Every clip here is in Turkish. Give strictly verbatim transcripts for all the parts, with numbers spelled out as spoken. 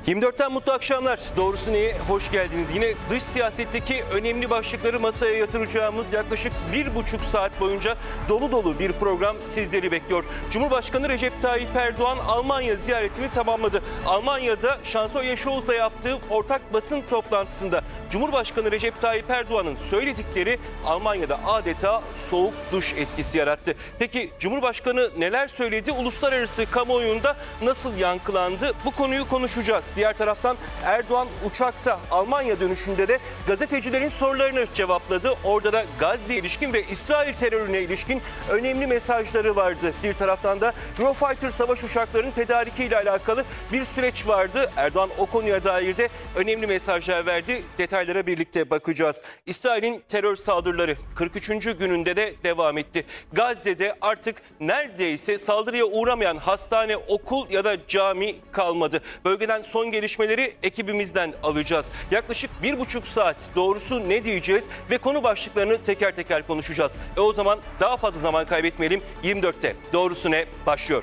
yirmi dörtten mutlu akşamlar. Doğrusu neye hoş geldiniz. Yine dış siyasetteki önemli başlıkları masaya yatıracağımız yaklaşık bir buçuk saat boyunca dolu dolu bir program sizleri bekliyor. Cumhurbaşkanı Recep Tayyip Erdoğan Almanya ziyaretini tamamladı. Almanya'da Şansölye Scholz'la yaptığı ortak basın toplantısında Cumhurbaşkanı Recep Tayyip Erdoğan'ın söyledikleri Almanya'da adeta soğuk duş etkisi yarattı. Peki Cumhurbaşkanı neler söyledi? Uluslararası kamuoyunda nasıl yankılandı? Bu konuyu konuşacağız. Diğer taraftan Erdoğan uçakta Almanya dönüşünde de gazetecilerin sorularını cevapladı. Orada da Gazze'ye ilişkin ve İsrail terörüne ilişkin önemli mesajları vardı. Bir taraftan da Eurofighter savaş uçaklarının tedarikiyle alakalı bir süreç vardı. Erdoğan o konuya dair de önemli mesajlar verdi. Detaylara birlikte bakacağız. İsrail'in terör saldırıları kırk üçüncü gününde de devam etti. Gazze'de artık neredeyse saldırıya uğramayan hastane, okul ya da cami kalmadı. Bölgeden son gelişmeleri ekibimizden alacağız. Yaklaşık bir buçuk saat doğrusu ne diyeceğiz ve konu başlıklarını teker teker konuşacağız. E o zaman daha fazla zaman kaybetmeyelim. yirmi dörtte doğrusu ne başlıyor.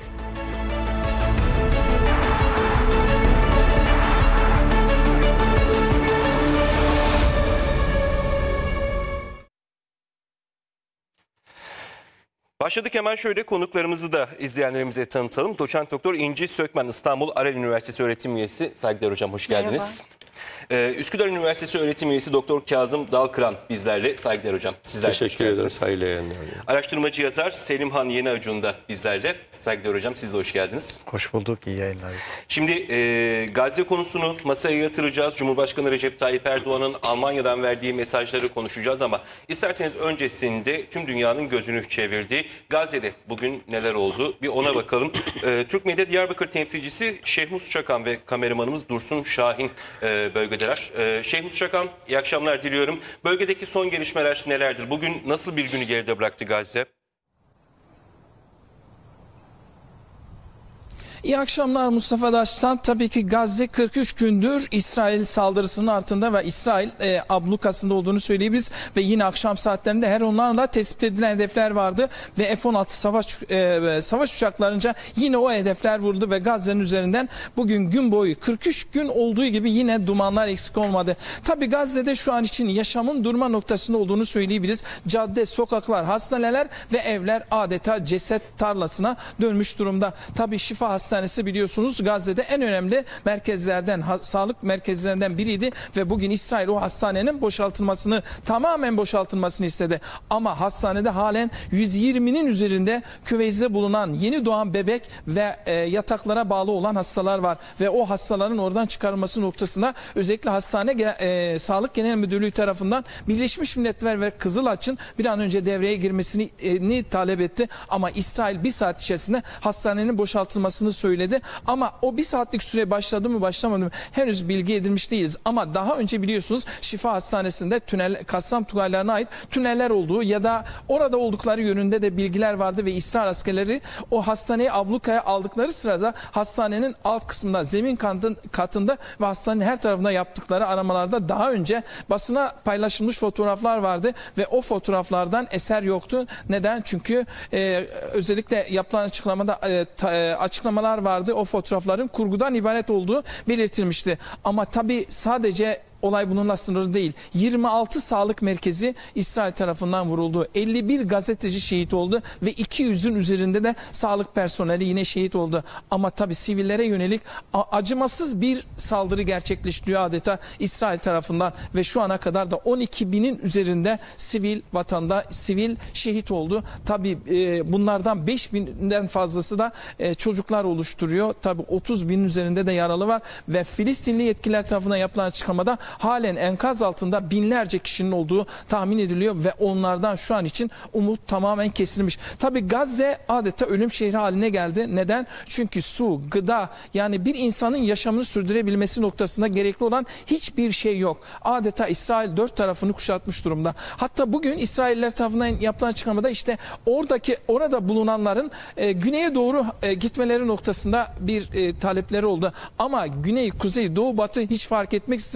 Başladık, hemen şöyle konuklarımızı da izleyenlerimize tanıtalım. Doçent Doktor İnci Sökmen, İstanbul Arel Üniversitesi öğretim üyesi. Saygılar hocam, hoş geldiniz. Ee, Üsküdar Üniversitesi öğretim üyesi Doktor Kazım Dalkıran bizlerle. Saygılar hocam. Sizler teşekkür ederim. Saygılar yayınlar. Araştırmacı yazar Selimhan Yeniacun da bizlerle. Saygılar hocam, siz de hoş geldiniz. Hoş bulduk, iyi yayınlar. Şimdi e, Gazze konusunu masaya yatıracağız. Cumhurbaşkanı Recep Tayyip Erdoğan'ın Almanya'dan verdiği mesajları konuşacağız ama isterseniz öncesinde tüm dünyanın gözünü çevirdiği Gazze'de bugün neler oldu bir ona bakalım. E, Türk Medya Diyarbakır temsilcisi Şehmus Çakan ve kameramanımız Dursun Şahin e, bölgedeler. E, Şehmus Çakan, iyi akşamlar diliyorum. Bölgedeki son gelişmeler nelerdir? Bugün nasıl bir günü geride bıraktı Gazze? İyi akşamlar Mustafa Daştan. Tabii ki Gazze kırk üç gündür İsrail saldırısının altında ve İsrail e, ablukasında olduğunu söyleyebiliriz. Ve yine akşam saatlerinde her onlarla tespit edilen hedefler vardı. Ve F on altı savaş e, savaş uçaklarınca yine o hedefler vurdu ve Gazze'nin üzerinden bugün gün boyu kırk üç gün olduğu gibi yine dumanlar eksik olmadı. Tabii Gazze'de şu an için yaşamın durma noktasında olduğunu söyleyebiliriz. Cadde, sokaklar, hastaneler ve evler adeta ceset tarlasına dönmüş durumda. Tabii Şifa Hastanesi biliyorsunuz Gazze'de en önemli merkezlerden, ha, sağlık merkezlerinden biriydi ve bugün İsrail o hastanenin boşaltılmasını, tamamen boşaltılmasını istedi. Ama hastanede halen yüz yirminin üzerinde küvezde bulunan yeni doğan bebek ve e, yataklara bağlı olan hastalar var ve o hastaların oradan çıkarılması noktasında özellikle hastane e, Sağlık Genel Müdürlüğü tarafından Birleşmiş Milletler ve Kızılaç'ın bir an önce devreye girmesini e, talep etti. Ama İsrail bir saat içerisinde hastanenin boşaltılmasını söyledi. Ama o bir saatlik süre başladı mı başlamadı mı henüz bilgi edilmiş değiliz. Ama daha önce biliyorsunuz Şifa Hastanesi'nde tünel, Kassam tünellerine ait tüneller olduğu ya da orada oldukları yönünde de bilgiler vardı ve İsrail askerleri o hastaneyi ablukaya aldıkları sırada hastanenin alt kısmında, zemin katında ve hastanenin her tarafında yaptıkları aramalarda daha önce basına paylaşılmış fotoğraflar vardı ve o fotoğraflardan eser yoktu. Neden? Çünkü e, özellikle yapılan açıklamada e, ta, e, açıklamalar vardı. O fotoğrafların kurgudan ibaret olduğu belirtilmişti. Ama tabii sadece olay bununla sınırlı değil. yirmi altı sağlık merkezi İsrail tarafından vuruldu. elli bir gazeteci şehit oldu ve iki yüzün üzerinde de sağlık personeli yine şehit oldu. Ama tabii sivillere yönelik acımasız bir saldırı gerçekleştiriyor adeta İsrail tarafından ve şu ana kadar da on iki binin üzerinde sivil vatanda sivil şehit oldu. Tabii e, bunlardan beş binden fazlası da e, çocuklar oluşturuyor. Tabii otuz binin üzerinde de yaralı var ve Filistinli yetkililer tarafından yapılan açıklamada halen enkaz altında binlerce kişinin olduğu tahmin ediliyor ve onlardan şu an için umut tamamen kesilmiş. Tabii Gazze adeta ölüm şehri haline geldi. Neden? Çünkü su, gıda, yani bir insanın yaşamını sürdürebilmesi noktasında gerekli olan hiçbir şey yok. Adeta İsrail dört tarafını kuşatmış durumda. Hatta bugün İsrailler tarafından yapılan açıklamada işte oradaki orada bulunanların e, güneye doğru e, gitmeleri noktasında bir e, talepleri oldu. Ama güney, kuzey, doğu, batı hiç fark etmeksizin sürekli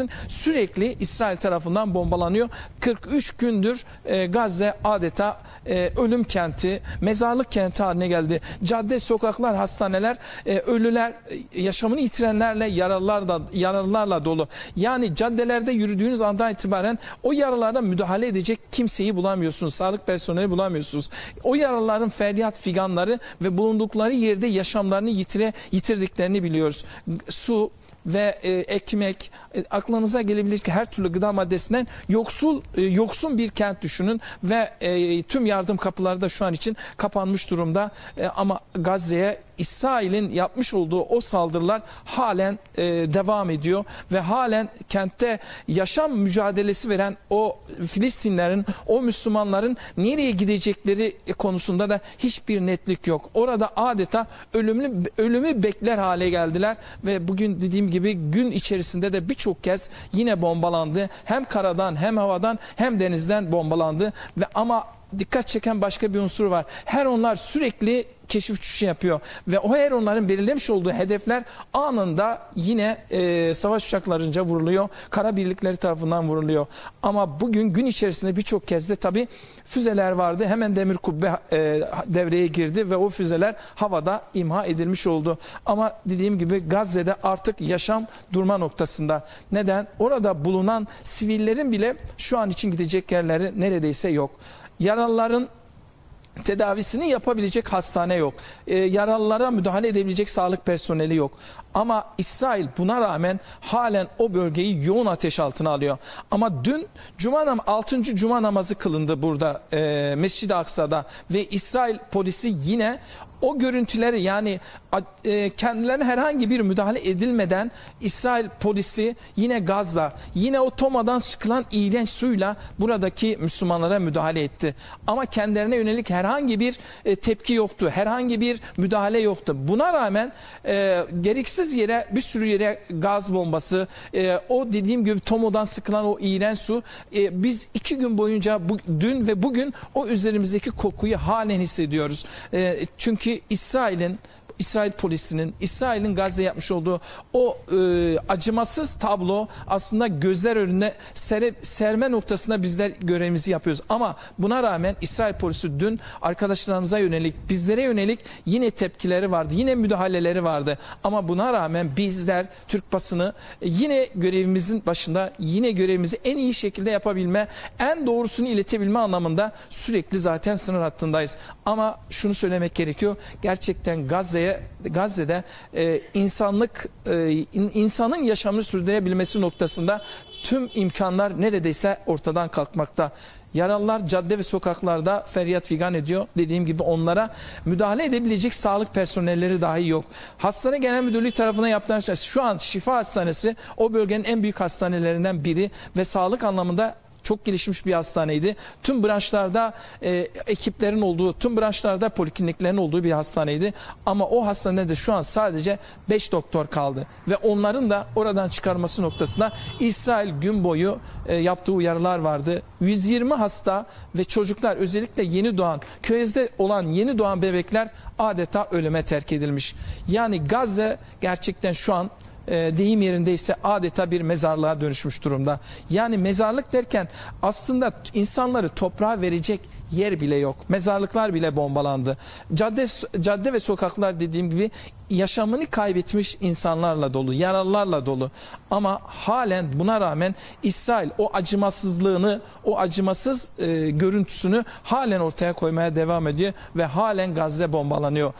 sürekli İsrail tarafından bombalanıyor. kırk üç gündür e, Gazze adeta e, ölüm kenti, mezarlık kenti haline geldi. Cadde, sokaklar, hastaneler, e, ölüler, e, yaşamını yitirenlerle, yaralılarla, yaralılarla dolu. Yani caddelerde yürüdüğünüz andan itibaren o yaralara müdahale edecek kimseyi bulamıyorsunuz. Sağlık personeli bulamıyorsunuz. O yaralıların feryat figanları ve bulundukları yerde yaşamlarını yitire, yitirdiklerini biliyoruz. Su ve e, ekmek, e, aklınıza gelebilecek her türlü gıda maddesinden yoksul e, yoksun bir kent düşünün ve e, tüm yardım kapıları da şu an için kapanmış durumda. E, ama Gazze'ye İsrail'in yapmış olduğu o saldırılar halen e, devam ediyor ve halen kentte yaşam mücadelesi veren o Filistinlerin, o Müslümanların nereye gidecekleri konusunda da hiçbir netlik yok. Orada adeta ölümlü ölümü bekler hale geldiler ve bugün dediğim gibi gün içerisinde de birçok kez yine bombalandı. Hem karadan hem havadan hem denizden bombalandı ve ama dikkat çeken başka bir unsur var. Her onlar sürekli keşif uçuşu yapıyor ve o her onların belirlemiş olduğu hedefler anında yine e, savaş uçaklarınca vuruluyor. Kara birlikleri tarafından vuruluyor. Ama bugün gün içerisinde birçok kez de tabii füzeler vardı. Hemen demir kubbe e, devreye girdi ve o füzeler havada imha edilmiş oldu. Ama dediğim gibi Gazze'de artık yaşam durma noktasında. Neden? Orada bulunan sivillerin bile şu an için gidecek yerleri neredeyse yok. Yaralıların tedavisini yapabilecek hastane yok. Ee, yaralılara müdahale edebilecek sağlık personeli yok. Ama İsrail buna rağmen halen o bölgeyi yoğun ateş altına alıyor. Ama dün Cuma nam altıncı Cuma namazı kılındı burada e, Mescid-i Aksa'da ve İsrail polisi yine o görüntüleri yani e, kendilerine herhangi bir müdahale edilmeden İsrail polisi yine gazla, yine o tomadan sıkılan iğrenç suyla buradaki Müslümanlara müdahale etti. Ama kendilerine yönelik herhangi bir e, tepki yoktu, herhangi bir müdahale yoktu. Buna rağmen e, gereksiz yere bir sürü yere gaz bombası, e, o dediğim gibi tomadan sıkılan o iğrenç su, e, biz iki gün boyunca bu, dün ve bugün o üzerimizdeki kokuyu halen hissediyoruz. E, çünkü İsrail'in İsrail polisinin, İsrail'in Gazze yapmış olduğu o e, acımasız tablo aslında gözler önüne sere, serme noktasında bizler görevimizi yapıyoruz. Ama buna rağmen İsrail polisi dün arkadaşlarımıza yönelik, bizlere yönelik yine tepkileri vardı, yine müdahaleleri vardı. Ama buna rağmen bizler Türk basını yine görevimizin başında, yine görevimizi en iyi şekilde yapabilme, en doğrusunu iletebilme anlamında sürekli zaten sınır hattındayız. Ama şunu söylemek gerekiyor, gerçekten Gazze'ye Gazze'de e, insanlık e, in, insanın yaşamını sürdürebilmesi noktasında tüm imkanlar neredeyse ortadan kalkmakta. Yaralılar cadde ve sokaklarda feryat figan ediyor. Dediğim gibi onlara müdahale edebilecek sağlık personelleri dahi yok. Hastane Genel Müdürlüğü tarafından yapılan şu an Şifa Hastanesi o bölgenin en büyük hastanelerinden biri ve sağlık anlamında çok gelişmiş bir hastaneydi. Tüm branşlarda e, ekiplerin olduğu, tüm branşlarda polikliniklerin olduğu bir hastaneydi. Ama o hastanede şu an sadece beş doktor kaldı. Ve onların da oradan çıkarması noktasında İsrail gün boyu e, yaptığı uyarılar vardı. yüz yirmi hasta ve çocuklar, özellikle yeni doğan, köyde olan yeni doğan bebekler adeta ölüme terk edilmiş. Yani Gazze gerçekten şu an deyim yerindeyse adeta bir mezarlığa dönüşmüş durumda. Yani mezarlık derken aslında insanları toprağa verecek yer bile yok. Mezarlıklar bile bombalandı. Cadde, cadde ve sokaklar dediğim gibi yaşamını kaybetmiş insanlarla dolu, yaralılarla dolu. Ama halen buna rağmen İsrail o acımasızlığını, o acımasız e, görüntüsünü halen ortaya koymaya devam ediyor ve halen Gazze bombalanıyor.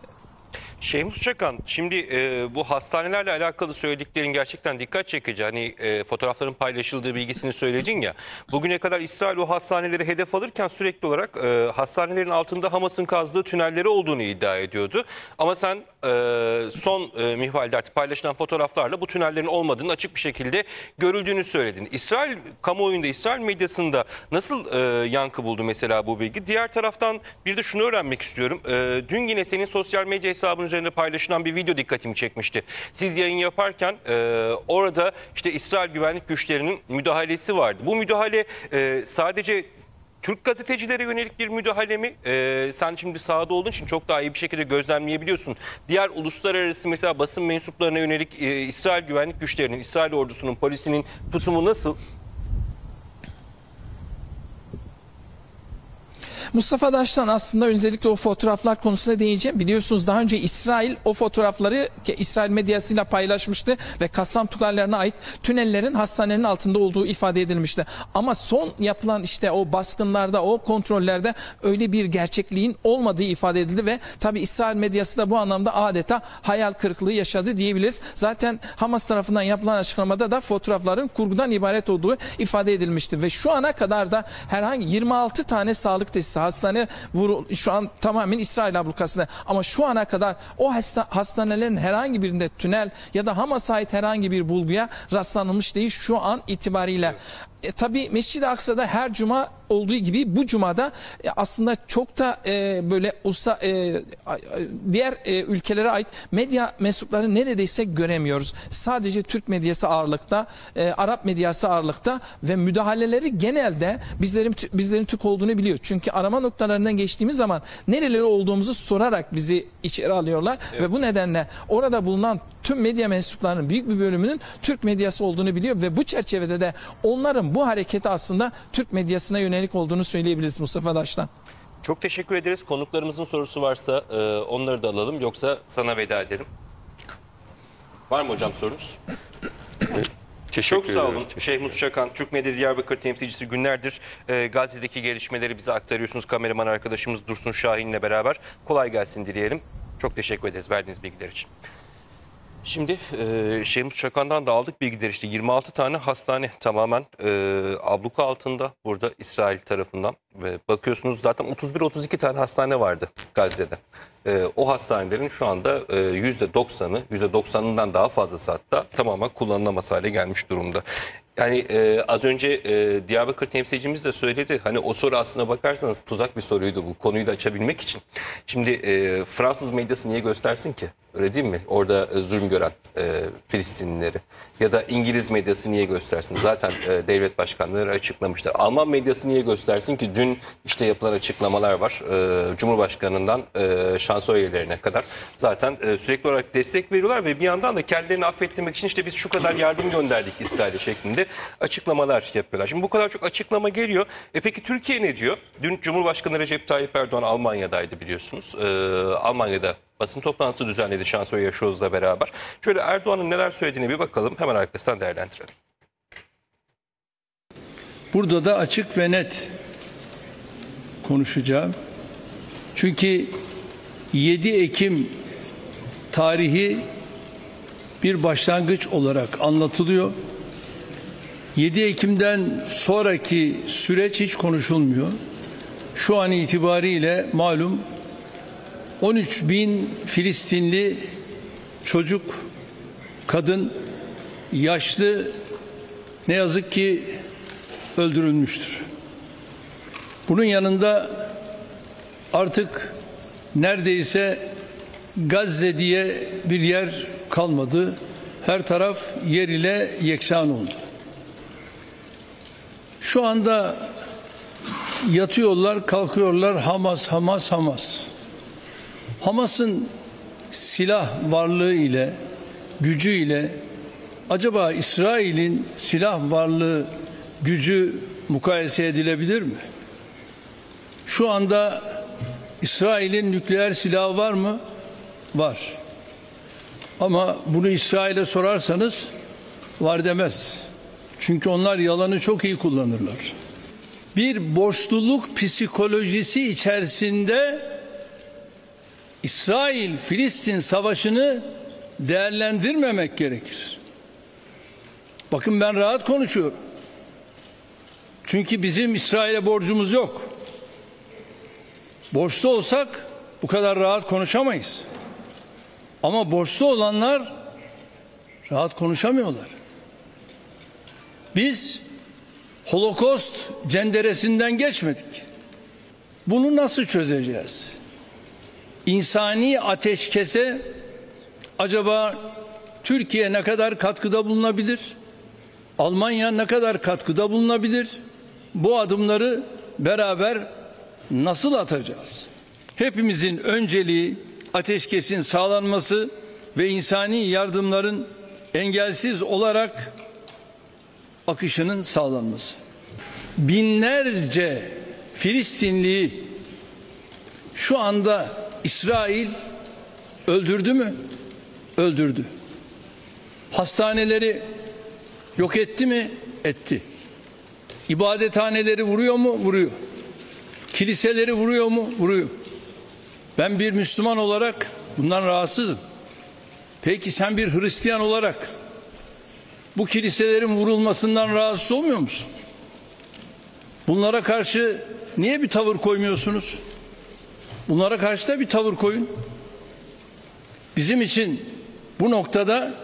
Şeyhmus Çakan, şimdi e, bu hastanelerle alakalı söylediklerin gerçekten dikkat çekici. Hani e, fotoğrafların paylaşıldığı bilgisini söyledin ya. Bugüne kadar İsrail o hastaneleri hedef alırken sürekli olarak e, hastanelerin altında Hamas'ın kazdığı tünelleri olduğunu iddia ediyordu. Ama sen e, son e, mihvalde artık paylaşılan fotoğraflarla bu tünellerin olmadığını açık bir şekilde görüldüğünü söyledin. İsrail kamuoyunda, İsrail medyasında nasıl e, yankı buldu mesela bu bilgi? Diğer taraftan bir de şunu öğrenmek istiyorum. E, dün yine senin sosyal medya hesabın üzerinde paylaşılan bir video dikkatimi çekmişti. Siz yayın yaparken e, orada işte İsrail güvenlik güçlerinin müdahalesi vardı. Bu müdahale e, sadece Türk gazetecilere yönelik bir müdahale mi? Ee, sen şimdi sahada olduğun için çok daha iyi bir şekilde gözlemleyebiliyorsun. Diğer uluslararası mesela basın mensuplarına yönelik e, İsrail güvenlik güçlerinin, İsrail ordusunun, polisinin tutumu nasıl? Mustafa Daş'tan aslında özellikle o fotoğraflar konusuna değineceğim. Biliyorsunuz daha önce İsrail o fotoğrafları İsrail medyasıyla paylaşmıştı ve Kassam tutarlarına ait tünellerin hastanenin altında olduğu ifade edilmişti. Ama son yapılan işte o baskınlarda, o kontrollerde öyle bir gerçekliğin olmadığı ifade edildi ve tabi İsrail medyası da bu anlamda adeta hayal kırıklığı yaşadı diyebiliriz. Zaten Hamas tarafından yapılan açıklamada da fotoğrafların kurgudan ibaret olduğu ifade edilmişti ve şu ana kadar da herhangi yirmi altı tane sağlık tesisi, hastane vurul, şu an tamamen İsrail ablukasında, ama şu ana kadar o hasta, hastanelerin herhangi birinde tünel ya da Hamas'a ait herhangi bir bulguya rastlanılmış değil şu an itibariyle. Evet. E, tabii Mescid-i Aksa'da her cuma olduğu gibi bu cumada e, aslında çok da e, böyle olsa e, diğer e, ülkelere ait medya mensuplarını neredeyse göremiyoruz. Sadece Türk medyası ağırlıkta, e, Arap medyası ağırlıkta ve müdahaleleri genelde bizlerin bizlerin Türk olduğunu biliyor. Çünkü arama noktalarından geçtiğimiz zaman nereleri olduğumuzu sorarak bizi içeri alıyorlar. Evet. Ve bu nedenle orada bulunan tüm medya mensuplarının büyük bir bölümünün Türk medyası olduğunu biliyor ve bu çerçevede de onların bu hareketi aslında Türk medyasına yönelik olduğunu söyleyebiliriz Mustafa Daş'tan. Çok teşekkür ederiz. Konuklarımızın sorusu varsa e, onları da alalım, yoksa sana veda edelim. Var mı hocam sorunuz? Çok sağ olun. Şehmus Çakan, Türk Medya Diyarbakır temsilcisi, günlerdir e, Gazze'deki gelişmeleri bize aktarıyorsunuz. Kameraman arkadaşımız Dursun Şahin'le beraber. Kolay gelsin dileyelim. Çok teşekkür ederiz verdiğiniz bilgiler için. Şimdi e, Şehmus Çakan'dan da aldık bilgiler, işte yirmi altı tane hastane tamamen e, abluka altında burada İsrail tarafından. Ve bakıyorsunuz zaten otuz bir otuz iki tane hastane vardı Gazze'de. E, o hastanelerin şu anda e, yüzde doksanı, yüzde doksanından daha fazlası hatta tamamen kullanılamaz hale gelmiş durumda. Yani e, az önce e, Diyarbakır temsilcimiz de söyledi. Hani o soru aslına bakarsanız tuzak bir soruydu bu, konuyu da açabilmek için. Şimdi e, Fransız medyası niye göstersin ki? Öyle değil mi? Orada e, zulüm gören e, Filistinlileri. Ya da İngiliz medyası niye göstersin? Zaten e, devlet başkanları açıklamışlar. Alman medyası niye göstersin ki? Dün işte yapılan açıklamalar var. E, Cumhurbaşkanından e, şansölyelerine kadar. Zaten e, sürekli olarak destek veriyorlar ve bir yandan da kendilerini affettirmek için işte biz şu kadar yardım gönderdik İsrail'e şeklinde açıklamalar yapıyorlar. Şimdi bu kadar çok açıklama geliyor. E peki Türkiye ne diyor? Dün Cumhurbaşkanı Recep Tayyip Erdoğan Almanya'daydı biliyorsunuz. E, Almanya'da basın toplantısı düzenledi Şansölye Scholz'la beraber. Şöyle Erdoğan'ın neler söylediğine bir bakalım. Hemen arkasından değerlendirelim. Burada da açık ve net konuşacağım. Çünkü yedi Ekim tarihi bir başlangıç olarak anlatılıyor. yedi Ekim'den sonraki süreç hiç konuşulmuyor. Şu an itibariyle malum on üç bin Filistinli çocuk, kadın, yaşlı ne yazık ki öldürülmüştür. Bunun yanında artık neredeyse Gazze diye bir yer kalmadı. Her taraf yer ile yeksan oldu. Şu anda yatıyorlar, kalkıyorlar, Hamas, Hamas, Hamas. Hamas'ın silah varlığı ile, gücü ile acaba İsrail'in silah varlığı, gücü mukayese edilebilir mi? Şu anda İsrail'in nükleer silahı var mı? Var. Ama bunu İsrail'e sorarsanız var demez. Çünkü onlar yalanı çok iyi kullanırlar. Bir borçluluk psikolojisi içerisinde İsrail-Filistin savaşını değerlendirmemek gerekir. Bakın ben rahat konuşuyorum. Çünkü bizim İsrail'e borcumuz yok. Borçlu olsak bu kadar rahat konuşamayız. Ama borçlu olanlar rahat konuşamıyorlar. Biz Holocaust cenderesinden geçmedik. Bunu nasıl çözeceğiz? İnsani ateşkese acaba Türkiye ne kadar katkıda bulunabilir? Almanya ne kadar katkıda bulunabilir? Bu adımları beraber nasıl atacağız? Hepimizin önceliği ateşkesin sağlanması ve insani yardımların engelsiz olarak akışının sağlanması. Binlerce Filistinliyi şu anda İsrail öldürdü mü? Öldürdü. Hastaneleri yok etti mi? Etti. İbadethaneleri vuruyor mu? Vuruyor. Kiliseleri vuruyor mu? Vuruyor. Ben bir Müslüman olarak bundan rahatsızım. Peki sen bir Hristiyan olarak bu kiliselerin vurulmasından rahatsız olmuyor musun? Bunlara karşı niye bir tavır koymuyorsunuz? Bunlara karşı da bir tavır koyun. Bizim için bu noktada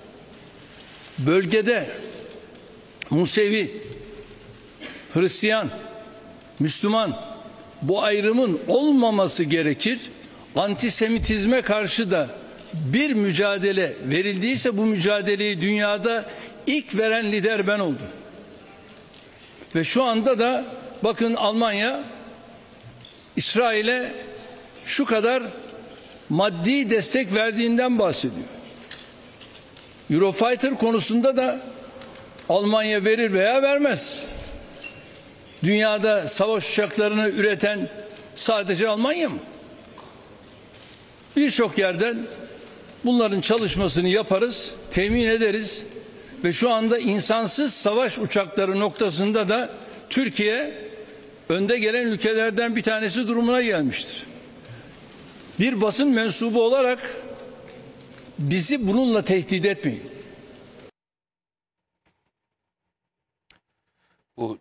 bölgede Musevi, Hristiyan, Müslüman bu ayrımın olmaması gerekir. Antisemitizme karşı da bir mücadele verildiyse bu mücadeleyi dünyada ilk veren lider ben oldum. Ve şu anda da bakın Almanya İsrail'e şu kadar maddi destek verdiğinden bahsediyor. Eurofighter konusunda da Almanya verir veya vermez. Dünyada savaş uçaklarını üreten sadece Almanya mı? Birçok yerden bunların çalışmasını yaparız, temin ederiz ve şu anda insansız savaş uçakları noktasında da Türkiye önde gelen ülkelerden bir tanesi durumuna gelmiştir. Bir basın mensubu olarak bizi bununla tehdit etmeyin. Bu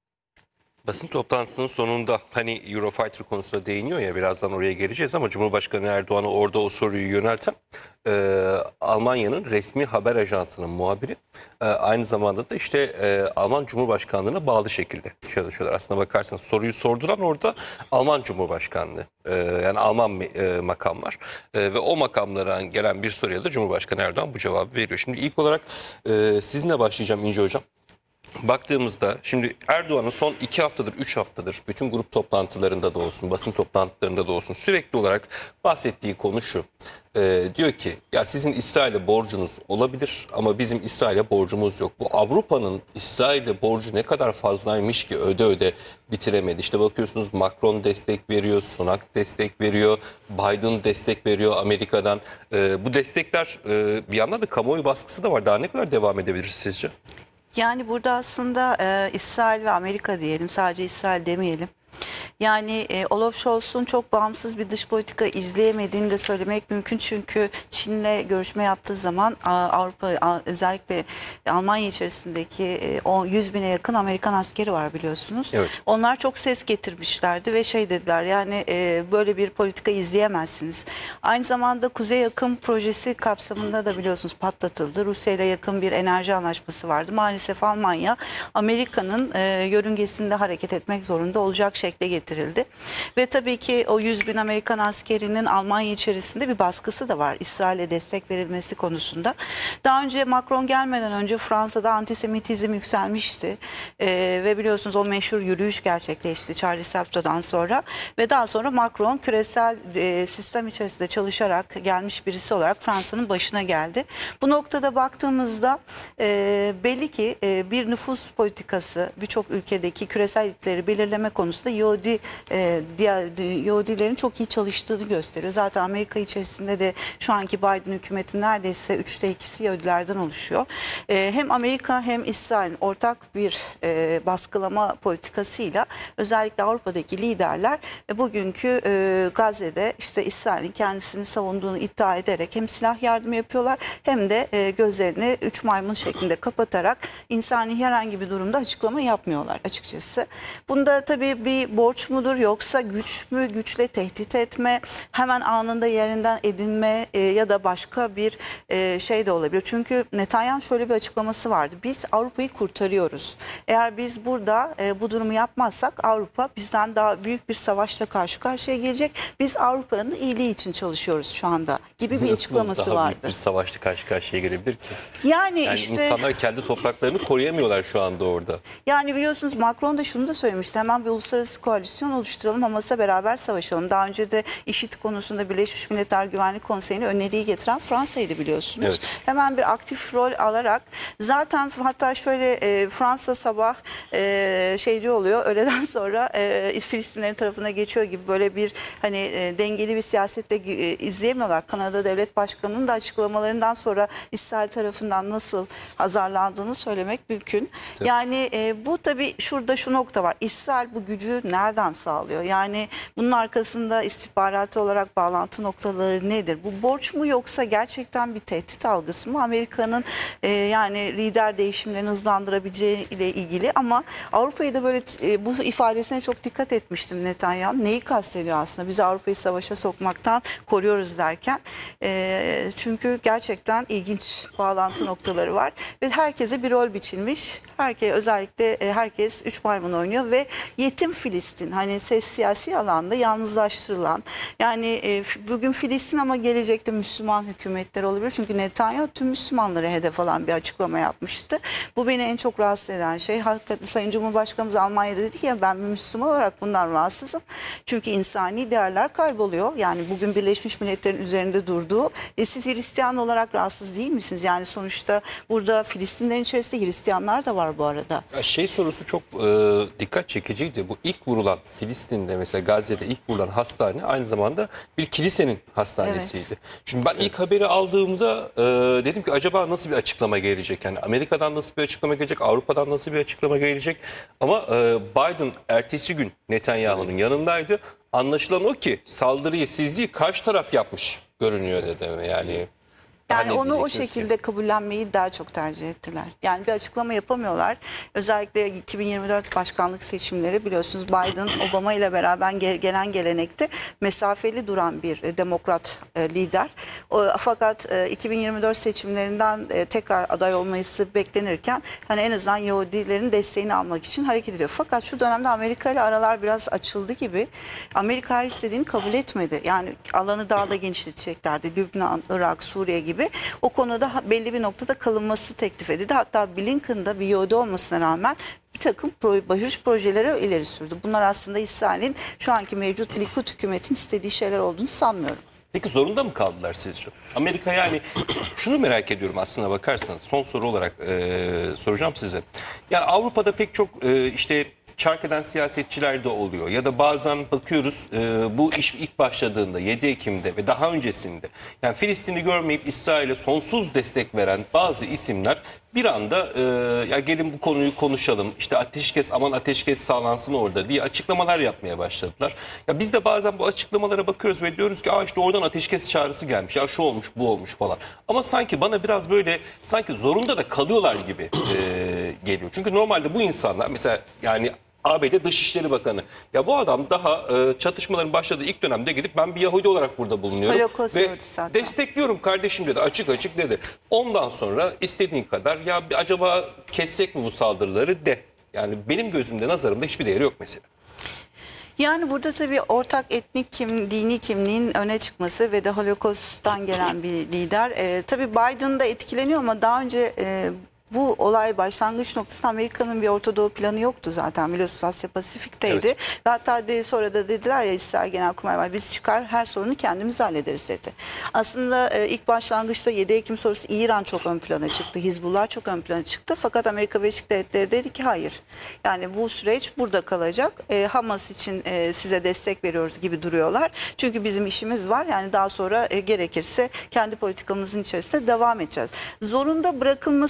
basın toplantısının sonunda hani Eurofighter konusuna değiniyor ya, birazdan oraya geleceğiz ama Cumhurbaşkanı Erdoğan'a orada o soruyu yönelten e, Almanya'nın resmi haber ajansının muhabiri, e, aynı zamanda da işte e, Alman Cumhurbaşkanlığı'na bağlı şekilde çalışıyorlar. Aslına bakarsanız soruyu sorduran orada Alman Cumhurbaşkanlığı, e, yani Alman e, makamlar e, ve o makamlara gelen bir soruya da Cumhurbaşkanı Erdoğan bu cevabı veriyor. Şimdi ilk olarak e, sizinle başlayacağım İnce Hocam. Baktığımızda şimdi Erdoğan'ın son iki haftadır, üç haftadır bütün grup toplantılarında da olsun, basın toplantılarında da olsun sürekli olarak bahsettiği konu şu. Ee, diyor ki ya sizin İsrail'e borcunuz olabilir ama bizim İsrail'e borcumuz yok. Bu Avrupa'nın İsrail'e borcu ne kadar fazlaymış ki öde öde bitiremedi. İşte bakıyorsunuz Macron destek veriyor, Sunak destek veriyor, Biden destek veriyor Amerika'dan. Ee, bu destekler e, bir yandan da kamuoyu baskısı da var. Daha ne kadar devam edebilir sizce? Yani burada aslında e, İsrail ve Amerika diyelim, sadece İsrail demeyelim. Yani e, Olaf Scholz'un çok bağımsız bir dış politika izleyemediğini de söylemek mümkün. Çünkü Çin'le görüşme yaptığı zaman Avrupa, özellikle Almanya içerisindeki e, o yüz bine yakın Amerikan askeri var biliyorsunuz. Evet. Onlar çok ses getirmişlerdi ve şey dediler, yani e, böyle bir politika izleyemezsiniz. Aynı zamanda Kuzey Akım projesi kapsamında da biliyorsunuz patlatıldı. Rusya ile yakın bir enerji anlaşması vardı. Maalesef Almanya Amerika'nın e, yörüngesinde hareket etmek zorunda olacak şekle getirildi. Ve tabii ki o yüz bin Amerikan askerinin Almanya içerisinde bir baskısı da var İsrail'e destek verilmesi konusunda. Daha önce Macron gelmeden önce Fransa'da antisemitizm yükselmişti. Ee, ve biliyorsunuz o meşhur yürüyüş gerçekleşti Charlie Hebdo'dan sonra. Ve daha sonra Macron küresel e, sistem içerisinde çalışarak gelmiş birisi olarak Fransa'nın başına geldi. Bu noktada baktığımızda e, belli ki e, bir nüfus politikası birçok ülkedeki küresel ilkleri belirleme konusunda Yahudi, e, diğer, Yahudilerin çok iyi çalıştığını gösteriyor. Zaten Amerika içerisinde de şu anki Biden hükümeti neredeyse üçte ikisi Yahudilerden oluşuyor. E, hem Amerika hem İsrail'in ortak bir e, baskılama politikasıyla özellikle Avrupa'daki liderler e, bugünkü e, Gazze'de işte İsrail'in kendisini savunduğunu iddia ederek hem silah yardımı yapıyorlar hem de e, gözlerini üç maymun şeklinde kapatarak insani herhangi bir durumda açıklama yapmıyorlar açıkçası. Bunda tabii bir borç borç mudur yoksa güç mü, güçle tehdit etme, hemen anında yerinden edinme e, ya da başka bir e, şey de olabilir. Çünkü Netanyahu şöyle bir açıklaması vardı. Biz Avrupa'yı kurtarıyoruz. Eğer biz burada e, bu durumu yapmazsak Avrupa bizden daha büyük bir savaşla karşı karşıya gelecek. Biz Avrupa'nın iyiliği için çalışıyoruz şu anda gibi bir açıklaması daha vardı. büyük bir savaşla karşı karşıya gelebilir ki? Yani, Yani işte insanlar kendi topraklarını koruyamıyorlar şu anda orada. yani biliyorsunuz Macron da şunu da söylemişti. Hemen bir uluslararası koalisyon oluşturalım, Hamas'a beraber savaşalım. Daha önce de IŞİD konusunda Birleşmiş Milletler Güvenlik Konseyi'ne öneriyi getiren Fransa'ydı biliyorsunuz. Evet. Hemen bir aktif rol alarak zaten hatta şöyle e, Fransa sabah e, şeyci oluyor. Öğleden sonra e, Filistinlerin tarafına geçiyor gibi böyle bir hani e, dengeli bir siyasette e, izleyemiyorlar. Kanada Devlet Başkanı'nın da açıklamalarından sonra İsrail tarafından nasıl azarlandığını söylemek mümkün. Tabii. Yani e, bu tabii şurada şu nokta var. İsrail bu gücü nereden sağlıyor? Yani bunun arkasında istihbaratı olarak bağlantı noktaları nedir? Bu borç mu yoksa gerçekten bir tehdit algısı mı? Amerika'nın e, yani lider değişimlerini hızlandırabileceği ile ilgili ama Avrupa'yı da böyle e, bu ifadesine çok dikkat etmiştim Netanyahu. Neyi kastediyor aslında? Biz Avrupa'yı savaşa sokmaktan koruyoruz derken. E, çünkü gerçekten ilginç bağlantı noktaları var ve herkese bir rol biçilmiş. Herkes özellikle e, herkes üç maymun oynuyor ve yetim Filistin hani ses siyasi alanda yalnızlaştırılan yani e, bugün Filistin ama gelecekte Müslüman hükümetler olabilir. Çünkü Netanyahu tüm Müslümanları hedef alan bir açıklama yapmıştı. Bu beni en çok rahatsız eden şey. Hakikaten Sayın Cumhurbaşkanımız Almanya'da dedi ki ya ben bir Müslüman olarak bundan rahatsızım. Çünkü insani değerler kayboluyor. Yani bugün Birleşmiş Milletler'in üzerinde durduğu e, siz Hristiyan olarak rahatsız değil misiniz? Yani sonuçta burada Filistinlerin içerisinde Hristiyanlar da var bu arada. Şey sorusu çok e, dikkat çekiciydi. Bu ilk vurulan Filistin'de mesela Gazze'de ilk vurulan hastane aynı zamanda bir kilisenin hastanesiydi. Evet. Şimdi ben ilk haberi aldığımda e, dedim ki acaba nasıl bir açıklama gelecek? Yani Amerika'dan nasıl bir açıklama gelecek? Avrupa'dan nasıl bir açıklama gelecek? Ama e, Biden ertesi gün Netanyahu'nun yanındaydı. Anlaşılan o ki saldırıyı siz değil karşı taraf yapmış görünüyor dedi. Yani Yani ne onu o diyeceksiniz şekilde ki? kabullenmeyi daha çok tercih ettiler. Yani bir açıklama yapamıyorlar. Özellikle iki bin yirmi dört başkanlık seçimleri biliyorsunuz Biden, Obama ile beraber gelen gelenekte mesafeli duran bir e, demokrat e, lider. O, fakat e, iki bin yirmi dört seçimlerinden e, tekrar aday olması beklenirken hani en azından Yahudilerin desteğini almak için hareket ediyor. Fakat şu dönemde Amerika ile aralar biraz açıldı gibi. Amerika her istediğini kabul etmedi. Yani alanı daha da genişleteceklerdi. Lübnan, Irak, Suriye gibi. O konuda belli bir noktada kalınması teklif edildi. Hatta Blinken'da bir Yahudi olmasına rağmen bir takım barış projeleri ileri sürdü. Bunlar aslında İsrail'in şu anki mevcut Likud hükümetin istediği şeyler olduğunu sanmıyorum. Peki zorunda mı kaldılar sizce? Amerika yani şunu merak ediyorum aslına bakarsanız son soru olarak e, soracağım size. Yani Avrupa'da pek çok e, işte çark eden siyasetçiler de oluyor ya da bazen bakıyoruz e, bu iş ilk başladığında yedi Ekim'de ve daha öncesinde yani Filistin'i görmeyip İsrail'e sonsuz destek veren bazı isimler bir anda e, ya gelin bu konuyu konuşalım işte ateşkes aman ateşkes sağlansın orada diye açıklamalar yapmaya başladılar. Ya biz de bazen bu açıklamalara bakıyoruz ve diyoruz ki aa işte oradan ateşkes çağrısı gelmiş ya şu olmuş bu olmuş falan. Ama sanki bana biraz böyle sanki zorunda da kalıyorlar gibi e, geliyor. Çünkü normalde bu insanlar mesela yani A B D Dışişleri Bakanı. Ya bu adam daha e, çatışmaların başladığı ilk dönemde gidip ben bir Yahudi olarak burada bulunuyorum. Holocaust ve Yahudisi hatta. destekliyorum kardeşim dedi. Açık açık dedi. Ondan sonra istediğin kadar ya bir acaba kessek mi bu saldırıları de. Yani benim gözümde nazarımda hiçbir değeri yok mesela. Yani burada tabii ortak etnik kim, dini kimliğin öne çıkması ve de Holocaust'tan gelen bir lider. E, tabii Biden da etkileniyor ama daha önce e, bu olay başlangıç noktasında Amerika'nın bir Orta Doğu planı yoktu zaten biliyorsunuz Asya Pasifik'teydi. Evet. Ve hatta de, sonra da dediler ya İsrail Genelkurmay var biz çıkar her sorunu kendimiz hallederiz dedi. Aslında e, ilk başlangıçta yedi Ekim sonrası İran çok ön plana çıktı. Hizbullah çok ön plana çıktı. Fakat Amerika Birleşik Devletleri dedi ki hayır. Yani bu süreç burada kalacak. E, Hamas için e, size destek veriyoruz gibi duruyorlar. Çünkü bizim işimiz var. Yani daha sonra e, gerekirse kendi politikamızın içerisinde devam edeceğiz. Zorunda bırakılmasının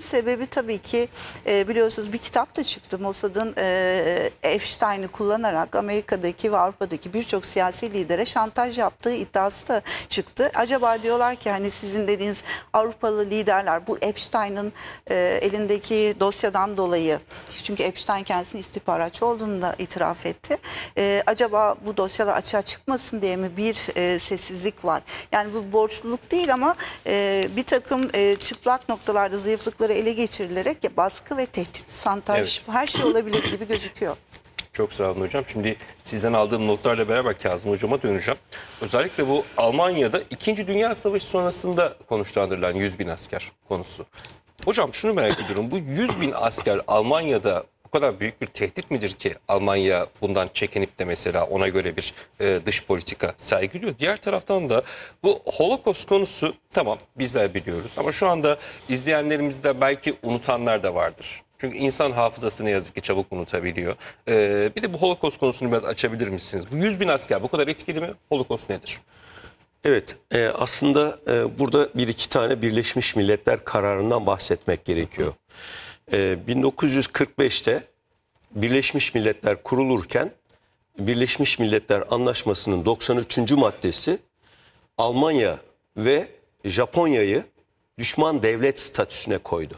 sebebi tabii ki e, biliyorsunuz bir kitap da çıktı. Mossad'ın e, Epstein'i kullanarak Amerika'daki ve Avrupa'daki birçok siyasi lidere şantaj yaptığı iddiası da çıktı. Acaba diyorlar ki hani sizin dediğiniz Avrupalı liderler bu Epstein'ın e, elindeki dosyadan dolayı, çünkü Epstein kendisinin istihbaratçı olduğunu da itiraf etti. E, acaba bu dosyalar açığa çıkmasın diye mi bir e, sessizlik var? Yani bu borçluluk değil ama e, bir takım e, çıplak noktalarda zayıflıkları ele geçirilerek ya baskı ve tehdit, santaj, Evet. her şey olabilir gibi gözüküyor. Çok sağ olun hocam. Şimdi sizden aldığım notlarla beraber Kazım hocama döneceğim. Özellikle bu Almanya'da İkinci Dünya Savaşı sonrasında konuşlandırılan yüz bin asker konusu. Hocam şunu merak ediyorum. Bu yüz bin asker Almanya'da bu kadar büyük bir tehdit midir ki Almanya bundan çekinip de mesela ona göre bir e, dış politika sergiliyor? Diğer taraftan da bu Holocaust konusu tamam bizler biliyoruz ama şu anda izleyenlerimizde belki unutanlar da vardır. Çünkü insan hafızası ne yazık ki çabuk unutabiliyor. Ee, bir de bu Holocaust konusunu biraz açabilir misiniz? Bu yüz bin asker bu kadar etkili mi? Holocaust nedir? Evet, e, aslında e, burada bir iki tane Birleşmiş Milletler kararından bahsetmek gerekiyor. E, bin dokuz yüz kırk beşte Birleşmiş Milletler kurulurken Birleşmiş Milletler Anlaşması'nın doksan üçüncü maddesi Almanya ve Japonya'yı düşman devlet statüsüne koydu.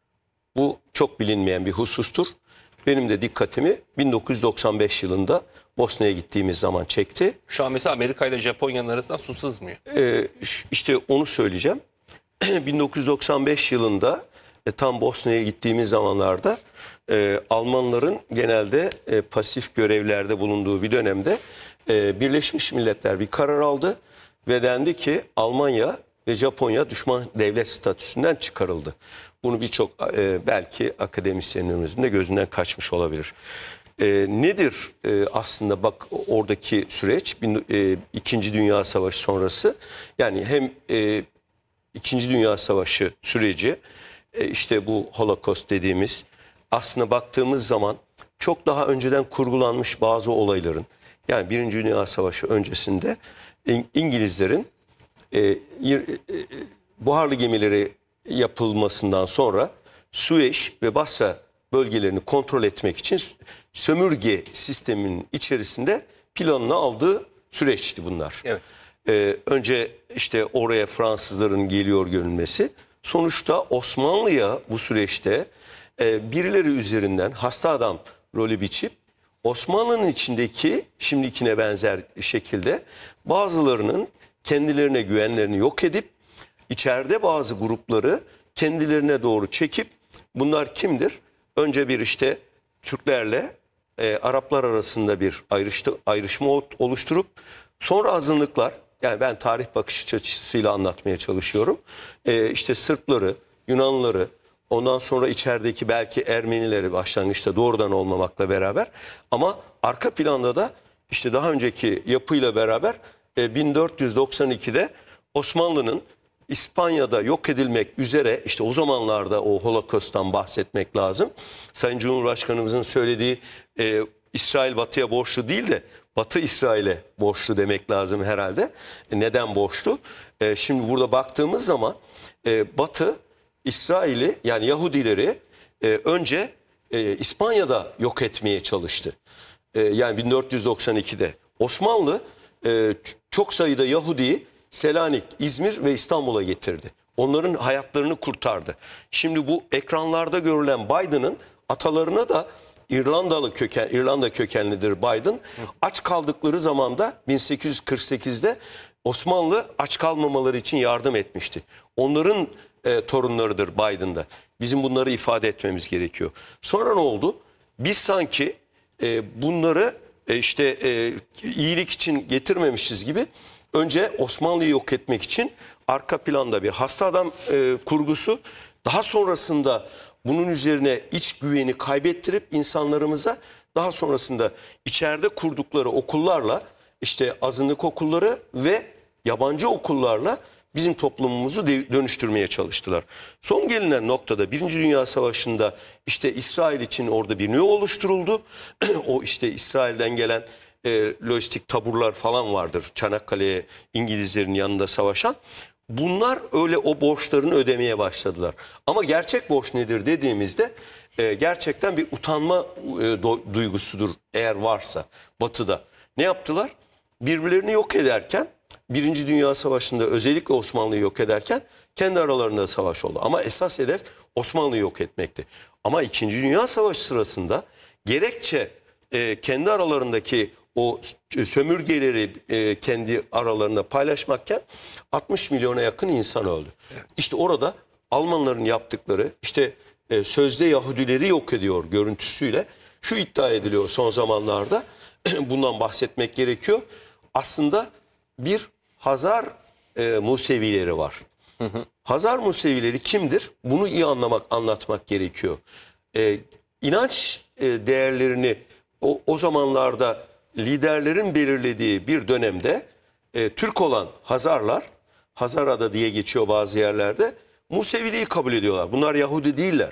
Bu çok bilinmeyen bir husustur. Benim de dikkatimi bin dokuz yüz doksan beş yılında Bosna'ya gittiğimiz zaman çekti. Şu an mesela Amerika ile Japonya'nın arasından su sızmıyor. Ee, işte onu söyleyeceğim. bin dokuz yüz doksan beş yılında e, tam Bosna'ya gittiğimiz zamanlarda e, Almanların genelde e, pasif görevlerde bulunduğu bir dönemde e, Birleşmiş Milletler bir karar aldı ve dendi ki Almanya ve Japonya düşman devlet statüsünden çıkarıldı. Bunu birçok e, belki akademisyenlerimizin de gözünden kaçmış olabilir. E, nedir e, aslında bak oradaki süreç bin, e, İkinci Dünya Savaşı sonrası, yani hem e, İkinci Dünya Savaşı süreci e, işte bu Holocaust dediğimiz, aslında baktığımız zaman çok daha önceden kurgulanmış bazı olayların, yani Birinci Dünya Savaşı öncesinde İngilizlerin e, e, buharlı gemileri yapılmasından sonra Süveyş ve Basra bölgelerini kontrol etmek için sömürge sisteminin içerisinde planını aldığı süreçti bunlar. Evet. Ee, önce işte oraya Fransızların geliyor görünmesi, sonuçta Osmanlı'ya bu süreçte e, birileri üzerinden hasta adam rolü biçip Osmanlı'nın içindeki şimdikine benzer şekilde bazılarının kendilerine güvenlerini yok edip içeride bazı grupları kendilerine doğru çekip, bunlar kimdir? Önce bir işte Türklerle e, Araplar arasında bir ayrıştı, ayrışma oluşturup sonra azınlıklar, yani ben tarih bakış açısıyla anlatmaya çalışıyorum. E, işte Sırpları, Yunanlıları, ondan sonra içerideki belki Ermenileri başlangıçta doğrudan olmamakla beraber, ama arka planda da işte daha önceki yapıyla beraber e, bin dört yüz doksan ikide Osmanlı'nın İspanya'da yok edilmek üzere, işte o zamanlarda o Holocaust'tan bahsetmek lazım. Sayın Cumhurbaşkanımızın söylediği e, İsrail Batı'ya borçlu değil de Batı İsrail'e borçlu demek lazım herhalde. E, neden borçlu? E, şimdi burada baktığımız zaman e, Batı İsrail'i, yani Yahudileri e, önce e, İspanya'da yok etmeye çalıştı. E, yani bin dört yüz doksan ikide Osmanlı e, çok sayıda Yahudi'yi Selanik, İzmir ve İstanbul'a getirdi. Onların hayatlarını kurtardı. Şimdi bu ekranlarda görülen Biden'ın atalarına da İrlandalı köken, İrlanda kökenlidir Biden. Aç kaldıkları zamanda bin sekiz yüz kırk sekizde Osmanlı aç kalmamaları için yardım etmişti. Onların e, torunlarıdır Biden'da. Bizim bunları ifade etmemiz gerekiyor. Sonra ne oldu? Biz sanki e, bunları e, işte e, iyilik için getirmemişiz gibi, önce Osmanlı'yı yok etmek için arka planda bir hasta adam e, kurgusu, daha sonrasında bunun üzerine iç güveni kaybettirip insanlarımıza, daha sonrasında içeride kurdukları okullarla, işte azınlık okulları ve yabancı okullarla bizim toplumumuzu dönüştürmeye çalıştılar. Son gelinen noktada Birinci Dünya Savaşı'nda işte İsrail için orada bir nüve oluşturuldu. O işte İsrail'den gelen e, lojistik taburlar falan vardır. Çanakkale'ye İngilizlerin yanında savaşan. bunlar öyle o borçlarını ödemeye başladılar. Ama gerçek borç nedir dediğimizde e, gerçekten bir utanma e, do, duygusudur eğer varsa Batı'da. Ne yaptılar? Birbirlerini yok ederken, Birinci Dünya Savaşı'nda özellikle Osmanlı'yı yok ederken kendi aralarında savaş oldu. Ama esas hedef Osmanlı'yı yok etmekti. Ama İkinci Dünya Savaşı sırasında gerekçe e, kendi aralarındaki o sömürgeleri e, kendi aralarında paylaşmakken altmış milyona yakın insan öldü. Evet. İşte orada Almanların yaptıkları işte e, sözde Yahudileri yok ediyor görüntüsüyle şu iddia ediliyor son zamanlarda bundan bahsetmek gerekiyor. Aslında bir Hazar e, Musevileri var. Hı hı. Hazar Musevileri kimdir? Bunu iyi anlamak, anlatmak gerekiyor. E, inanç e, değerlerini o, o zamanlarda liderlerin belirlediği bir dönemde e, Türk olan Hazarlar, Hazarada diye geçiyor bazı yerlerde, Museviliği kabul ediyorlar. Bunlar Yahudi değiller.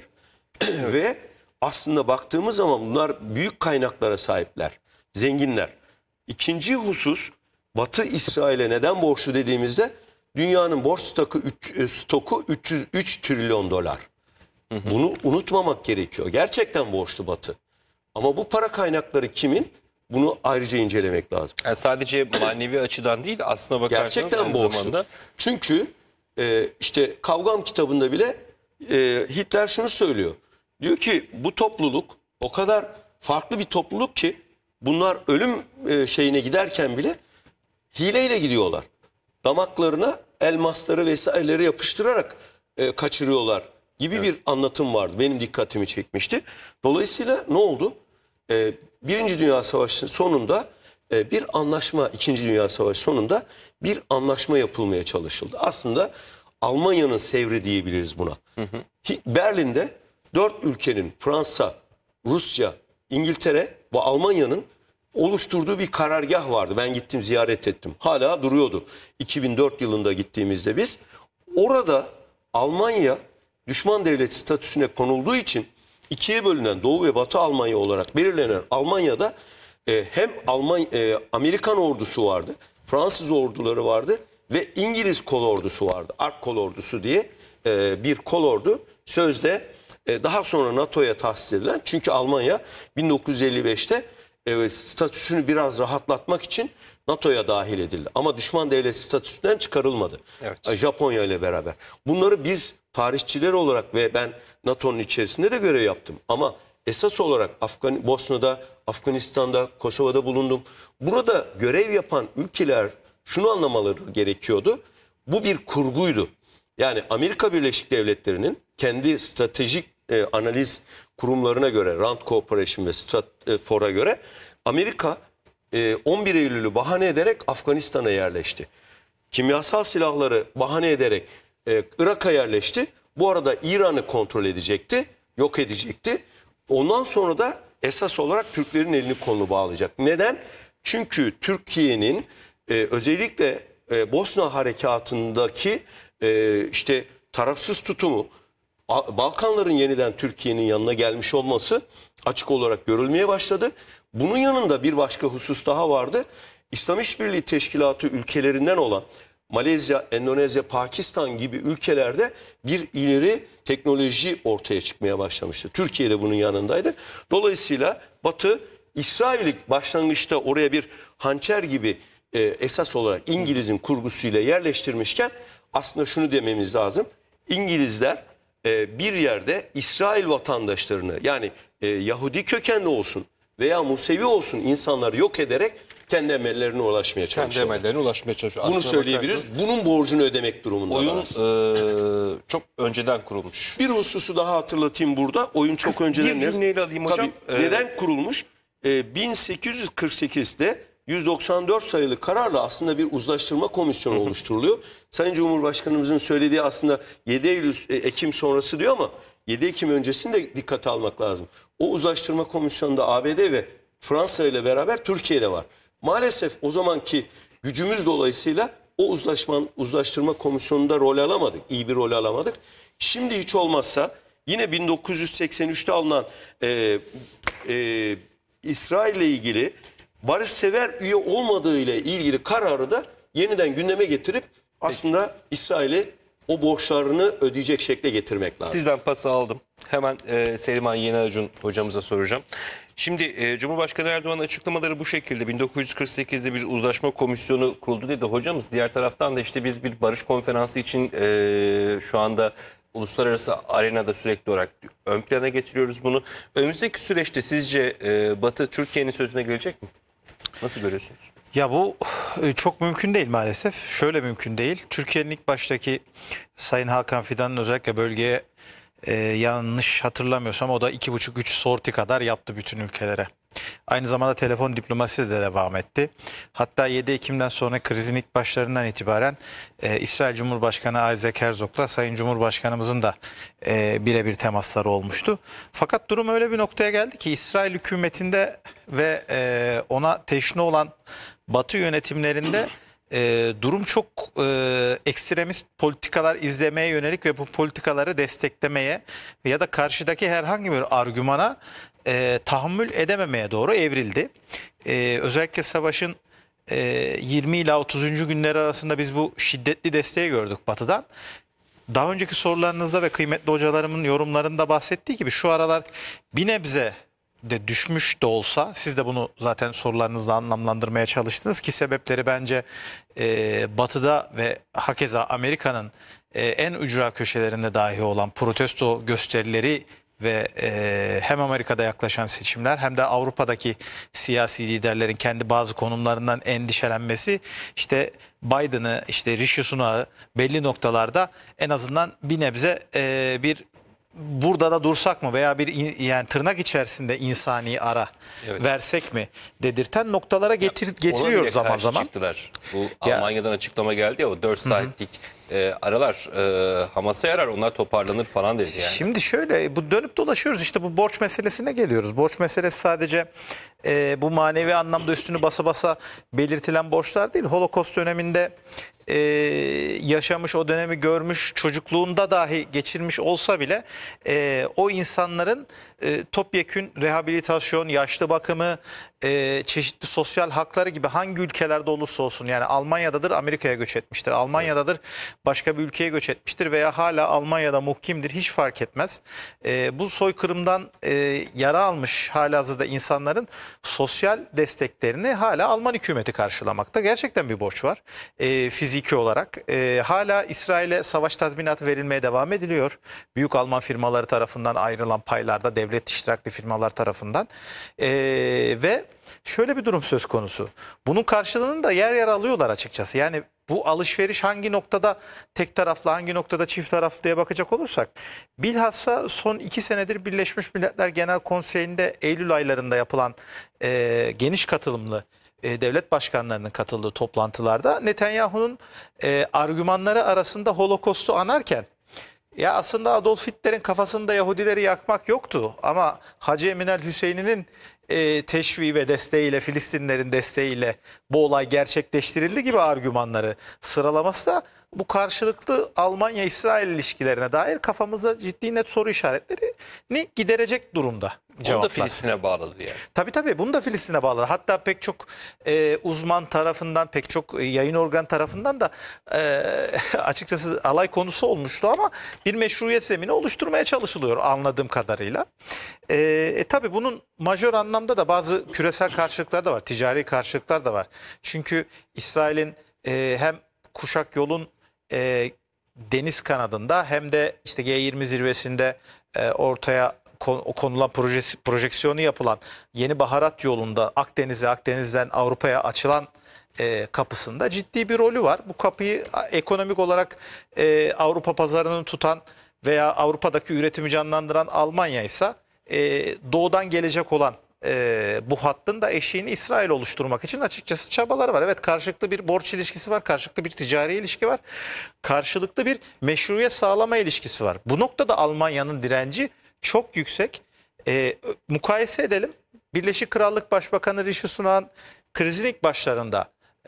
Ve aslında baktığımız zaman bunlar büyük kaynaklara sahipler, zenginler. İkinci husus, Batı İsrail'e neden borçlu dediğimizde dünyanın borç stoku, stoku üç yüz üç trilyon dolar. Hı hı. Bunu unutmamak gerekiyor. Gerçekten borçlu Batı. Ama bu para kaynakları kimin? Bunu ayrıca incelemek lazım. Yani sadece manevi açıdan değil aslına bakarsanız gerçekten borçlu. Zamanda... Çünkü e, işte Kavgam kitabında bile e, Hitler şunu söylüyor. Diyor ki bu topluluk o kadar farklı bir topluluk ki bunlar ölüm e, şeyine giderken bile hileyle gidiyorlar. Damaklarına elmasları vesaireleri yapıştırarak e, kaçırıyorlar gibi evet. bir anlatım vardı. Benim dikkatimi çekmişti. Dolayısıyla ne oldu? E, Birinci Dünya Savaşı sonunda e, bir anlaşma, İkinci Dünya Savaşı sonunda bir anlaşma yapılmaya çalışıldı. Aslında Almanya'nın sevri diyebiliriz buna. Hı hı. Berlin'de dört ülkenin Fransa, Rusya, İngiltere ve Almanya'nın oluşturduğu bir karargah vardı. Ben gittim, ziyaret ettim. Hala duruyordu. iki bin dört yılında gittiğimizde biz. Orada Almanya düşman devlet statüsüne konulduğu için ikiye bölünen Doğu ve Batı Almanya olarak belirlenen Almanya'da e, hem Alman, e, Amerikan ordusu vardı, Fransız orduları vardı ve İngiliz kol ordusu vardı. Ark kol ordusu diye e, bir kol ordu sözde e, daha sonra NATO'ya tahsis edilen. Çünkü Almanya bin dokuz yüz elli beşte e, statüsünü biraz rahatlatmak için NATO'ya dahil edildi. Ama düşman devlet statüsünden çıkarılmadı. Evet. Japonya ile beraber. Bunları biz tarihçiler olarak ve ben NATO'nun içerisinde de görev yaptım. Ama esas olarak Afgan Bosna'da, Afganistan'da, Kosova'da bulundum. Burada görev yapan ülkeler şunu anlamaları gerekiyordu. Bu bir kurguydu. Yani Amerika Birleşik Devletleri'nin kendi stratejik e, analiz kurumlarına göre, Rand Corporation ve Stratfor'a göre Amerika e, on bir Eylül'ü bahane ederek Afganistan'a yerleşti. Kimyasal silahları bahane ederek e, Irak'a yerleşti. Bu arada İran'ı kontrol edecekti, yok edecekti. Ondan sonra da esas olarak Türklerin elini kolunu bağlayacak. Neden? Çünkü Türkiye'nin e, özellikle e, Bosna harekatındaki e, işte tarafsız tutumu, Balkanların yeniden Türkiye'nin yanına gelmiş olması açık olarak görülmeye başladı. Bunun yanında bir başka husus daha vardı. İslam İşbirliği Teşkilatı ülkelerinden olan Malezya, Endonezya, Pakistan gibi ülkelerde bir ileri teknoloji ortaya çıkmaya başlamıştı. Türkiye de bunun yanındaydı. Dolayısıyla Batı, İsrail'i başlangıçta oraya bir hançer gibi e, esas olarak İngiliz'in kurgusuyla yerleştirmişken aslında şunu dememiz lazım. İngilizler e, bir yerde İsrail vatandaşlarını yani e, Yahudi kökenli olsun veya Musevi olsun insanları yok ederek kendi emellerine ulaşmaya çalışıyor. Kendi emellerine ulaşmaya çalışıyor. Bunu aslında söyleyebiliriz. Bunun borcunu ödemek durumunda. Oyun e, çok önceden kurulmuş. Bir hususu daha hatırlatayım burada. Oyun çok Kız, önceden. Bir cümleyle alayım hocam. Tabii, ee... Neden kurulmuş? Ee, bin sekiz yüz kırk sekizde yüz doksan dört sayılı kararla aslında bir uzlaştırma komisyonu oluşturuluyor. Sayın Cumhurbaşkanımızın söylediği aslında yedi Eylül Ekim sonrası diyor ama yedi Ekim öncesini de dikkate almak lazım. O uzlaştırma komisyonunda A B D ve Fransa ile beraber Türkiye'de var. Maalesef o zamanki gücümüz dolayısıyla o uzlaşma, uzlaştırma komisyonunda rol alamadık. İyi bir rol alamadık. Şimdi hiç olmazsa yine bin dokuz yüz seksen üçte alınan e, e, İsrail ile ilgili barışsever üye olmadığı ile ilgili kararı da yeniden gündeme getirip aslında İsrail'e o borçlarını ödeyecek şekle getirmek lazım. Sizden pası aldım. Hemen e, Seriman Yenacun hocamıza soracağım. Şimdi e, Cumhurbaşkanı Erdoğan'ın açıklamaları bu şekilde. bin dokuz yüz kırk sekizde bir uzlaşma komisyonu kuruldu dedi hocamız. Diğer taraftan da işte biz bir barış konferansı için e, şu anda uluslararası arenada sürekli olarak ön plana getiriyoruz bunu. Önümüzdeki süreçte sizce e, Batı Türkiye'nin sözüne gelecek mi? Nasıl görüyorsunuz? Ya bu e, çok mümkün değil maalesef. Şöyle mümkün değil. Türkiye'nin ilk baştaki Sayın Hakan Fidan'ın özellikle bölgeye e, yanlış hatırlamıyorsam o da iki buçuk üç sorti kadar yaptı bütün ülkelere. Aynı zamanda telefon diplomasisi de devam etti. Hatta yedi Ekim'den sonra krizin ilk başlarından itibaren e, İsrail Cumhurbaşkanı Isaac Herzog'la Sayın Cumhurbaşkanımızın da e, birebir temasları olmuştu. Fakat durum öyle bir noktaya geldi ki İsrail hükümetinde ve e, ona teşne olan Batı yönetimlerinde e, durum çok e, ekstremist politikalar izlemeye yönelik ve bu politikaları desteklemeye ya da karşıdaki herhangi bir argümana e, tahammül edememeye doğru evrildi. E, özellikle savaşın e, yirmi ila otuzuncu günleri arasında biz bu şiddetli desteği gördük Batı'dan. Daha önceki sorularınızda ve kıymetli hocalarımın yorumlarında bahsettiği gibi şu aralar bir nebze de düşmüş de olsa, siz de bunu zaten sorularınızla anlamlandırmaya çalıştınız ki sebepleri bence e, Batı'da ve hakeza Amerika'nın e, en ücra köşelerinde dahi olan protesto gösterileri ve e, hem Amerika'da yaklaşan seçimler hem de Avrupa'daki siyasi liderlerin kendi bazı konumlarından endişelenmesi işte Biden'ı, işte Rishi Sunak'ı belli noktalarda en azından bir nebze e, bir burada da dursak mı veya bir in, yani tırnak içerisinde insani ara evet. versek mi dedirten noktalara getir, ya, getiriyoruz zaman zaman. Çıktılar. Bu ya. Almanya'dan açıklama geldi ya, o dört saatlik e, aralar e, Hamas'a yarar, onlar toparlanır falan dedi yani. Şimdi şöyle bu dönüp dolaşıyoruz işte bu borç meselesine geliyoruz. Borç meselesi sadece e, bu manevi anlamda üstünü basa basa belirtilen borçlar değil. Holocaust döneminde Ee, yaşamış, o dönemi görmüş, çocukluğunda dahi geçirmiş olsa bile e, o insanların e, topyekün rehabilitasyon, yaşlı bakımı, e, çeşitli sosyal hakları gibi hangi ülkelerde olursa olsun, yani Almanya'dadır Amerika'ya göç etmiştir, Almanya'dadır başka bir ülkeye göç etmiştir veya hala Almanya'da muhkimdir, hiç fark etmez. E, bu soykırımdan e, yara almış halihazırda insanların sosyal desteklerini hala Alman hükümeti karşılamakta. Gerçekten bir borç var. E, fiziki olarak e, hala İsrail'e savaş tazminatı verilmeye devam ediliyor. Büyük Alman firmaları tarafından ayrılan paylarda, devlet iştirakli firmalar tarafından e, ve şöyle bir durum söz konusu. Bunun karşılığını da yer yer alıyorlar açıkçası. Yani bu alışveriş hangi noktada tek taraflı, hangi noktada çift taraflı diye bakacak olursak, bilhassa son iki senedir Birleşmiş Milletler Genel Konseyi'nde Eylül aylarında yapılan e, geniş katılımlı e, devlet başkanlarının katıldığı toplantılarda Netanyahu'nun e, argümanları arasında Holocaust'u anarken, ya aslında Adolf Hitler'in kafasında Yahudileri yakmak yoktu ama Hacı Eminel Hüseyin'in e, teşviği ve desteğiyle, Filistinlerin desteğiyle bu olay gerçekleştirildi gibi argümanları sıralaması da bu karşılıklı Almanya-İsrail ilişkilerine dair kafamızda ciddi net soru işaretlerini giderecek durumda. Cevaplar. Onu da Filistin'e bağladı yani. Tabii tabii bunu da Filistin'e bağladı. Hatta pek çok e, uzman tarafından, pek çok e, yayın organ tarafından da e, açıkçası alay konusu olmuştu ama bir meşruiyet zemini oluşturmaya çalışılıyor anladığım kadarıyla. E, e, tabii bunun majör anlamda da bazı küresel karşılıklar da var, ticari karşılıklar da var. Çünkü İsrail'in e, hem Kuşak Yol'un e, deniz kanadında hem de işte G yirmi zirvesinde e, ortaya konulan projesi, projeksiyonu yapılan yeni baharat yolunda Akdeniz'e, Akdeniz'den Avrupa'ya açılan e, kapısında ciddi bir rolü var. Bu kapıyı ekonomik olarak e, Avrupa pazarını tutan veya Avrupa'daki üretimi canlandıran Almanya ise e, doğudan gelecek olan e, bu hattın da eşiğini İsrail oluşturmak için açıkçası çabaları var. Evet, karşılıklı bir borç ilişkisi var, karşılıklı bir ticari ilişki var, karşılıklı bir meşruiyet sağlama ilişkisi var. Bu noktada Almanya'nın direnci çok yüksek. E, mukayese edelim. Birleşik Krallık Başbakanı Rishi Sunak'ın krizin ilk başlarında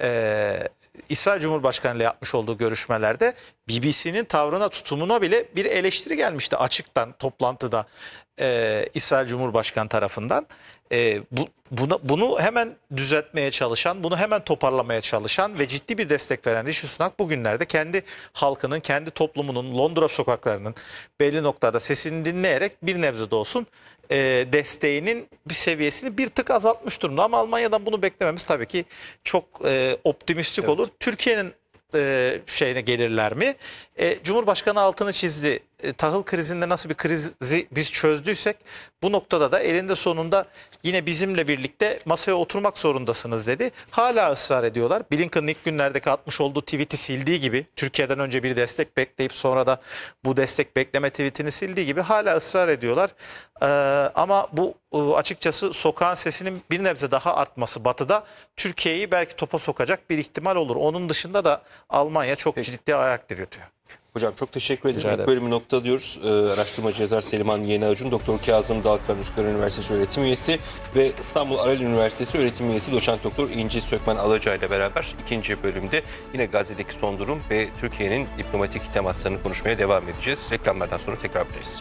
e, İsrail Cumhurbaşkanı ile yapmış olduğu görüşmelerde B B C'nin tavrına, tutumuna bile bir eleştiri gelmişti açıktan toplantıda e, İsrail Cumhurbaşkanı tarafından. E, bu, buna, bunu hemen düzeltmeye çalışan, bunu hemen toparlamaya çalışan ve ciddi bir destek veren Rishi Sunak bugünlerde kendi halkının, kendi toplumunun, Londra sokaklarının belli noktada sesini dinleyerek bir nebze de olsun e, desteğinin bir seviyesini bir tık azaltmış durumda. Ama Almanya'dan bunu beklememiz tabii ki çok e, optimistik Evet. olur. Türkiye'nin e, şeyine gelirler mi? E, Cumhurbaşkanı altını çizdi. E, tahıl krizinde nasıl bir krizi biz çözdüysek bu noktada da elinde sonunda yine bizimle birlikte masaya oturmak zorundasınız dedi. Hala ısrar ediyorlar. Blinken'ın ilk günlerdeki atmış olduğu tweet'i sildiği gibi, Türkiye'den önce bir destek bekleyip sonra da bu destek bekleme tweet'ini sildiği gibi hala ısrar ediyorlar. Ee, ama bu açıkçası sokağın sesinin bir nebze daha artması Batı'da Türkiye'yi belki topa sokacak bir ihtimal olur. Onun dışında da Almanya çok ciddi ayak diretiyor. Hocam çok teşekkür ederim. Rica İlk ederim. bölümü noktalıyoruz. Ee, araştırmacı yazar Seliman Yeniacun, Doktor Kazım Dalkıran Üsküdar Üniversitesi öğretim üyesi ve İstanbul Aral Üniversitesi öğretim üyesi Doçent Doktor İnci Sökmen Alaca ile beraber ikinci bölümde yine Gazze'deki son durum ve Türkiye'nin diplomatik temaslarını konuşmaya devam edeceğiz. Reklamlardan sonra tekrar buradayız.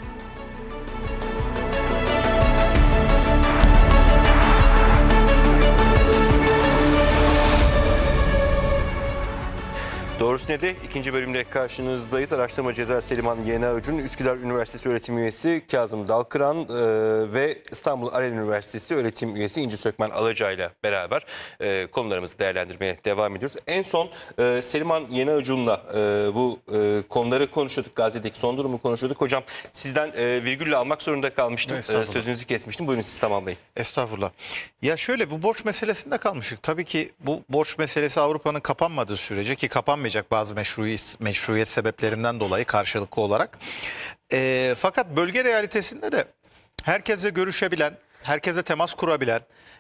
Doğrusu ne de ikinci bölümde karşınızdayız. Araştırmacı yazar Seliman Yeniacun, Üsküdar Üniversitesi öğretim üyesi Kazım Dalkıran e, ve İstanbul Aral Üniversitesi öğretim üyesi İnci Sökmen Alaca ile beraber e, konularımızı değerlendirmeye devam ediyoruz. En son e, Seliman Yeniacun'la e, bu e, konuları konuşuyorduk. Gazze'deki son durumu konuşuyorduk. Hocam sizden e, virgülle almak zorunda kalmıştım. E, sözünüzü kesmiştim. Buyurun siz tamamlayın. Estağfurullah. Ya şöyle, bu borç meselesinde kalmıştık. Tabii ki bu borç meselesi Avrupa'nın kapanmadığı sürece, ki kapanmayacak bazı meşruiyet, meşruiyet sebeplerinden dolayı karşılıklı olarak. E, fakat bölge realitesinde de herkesle görüşebilen, herkese temas kurabilen,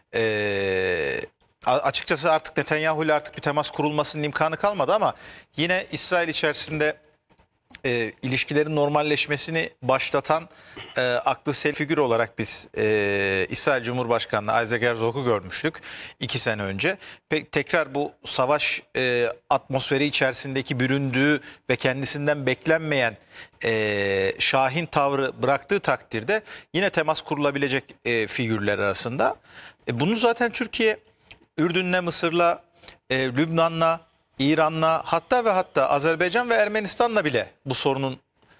e, açıkçası artık Netanyahu ile artık bir temas kurulmasının imkanı kalmadı ama yine İsrail içerisinde E, ilişkilerin normalleşmesini başlatan e, aklı selim figür olarak biz e, İsrail Cumhurbaşkanı Isaac Herzog'u görmüştük iki sene önce. Pe tekrar bu savaş e, atmosferi içerisindeki büründüğü ve kendisinden beklenmeyen e, şahin tavrı bıraktığı takdirde yine temas kurulabilecek e, figürler arasında. E, bunu zaten Türkiye Ürdün'le, Mısır'la, e, Lübnan'la, İran'la, hatta ve hatta Azerbaycan ve Ermenistan'la bile bu sorunun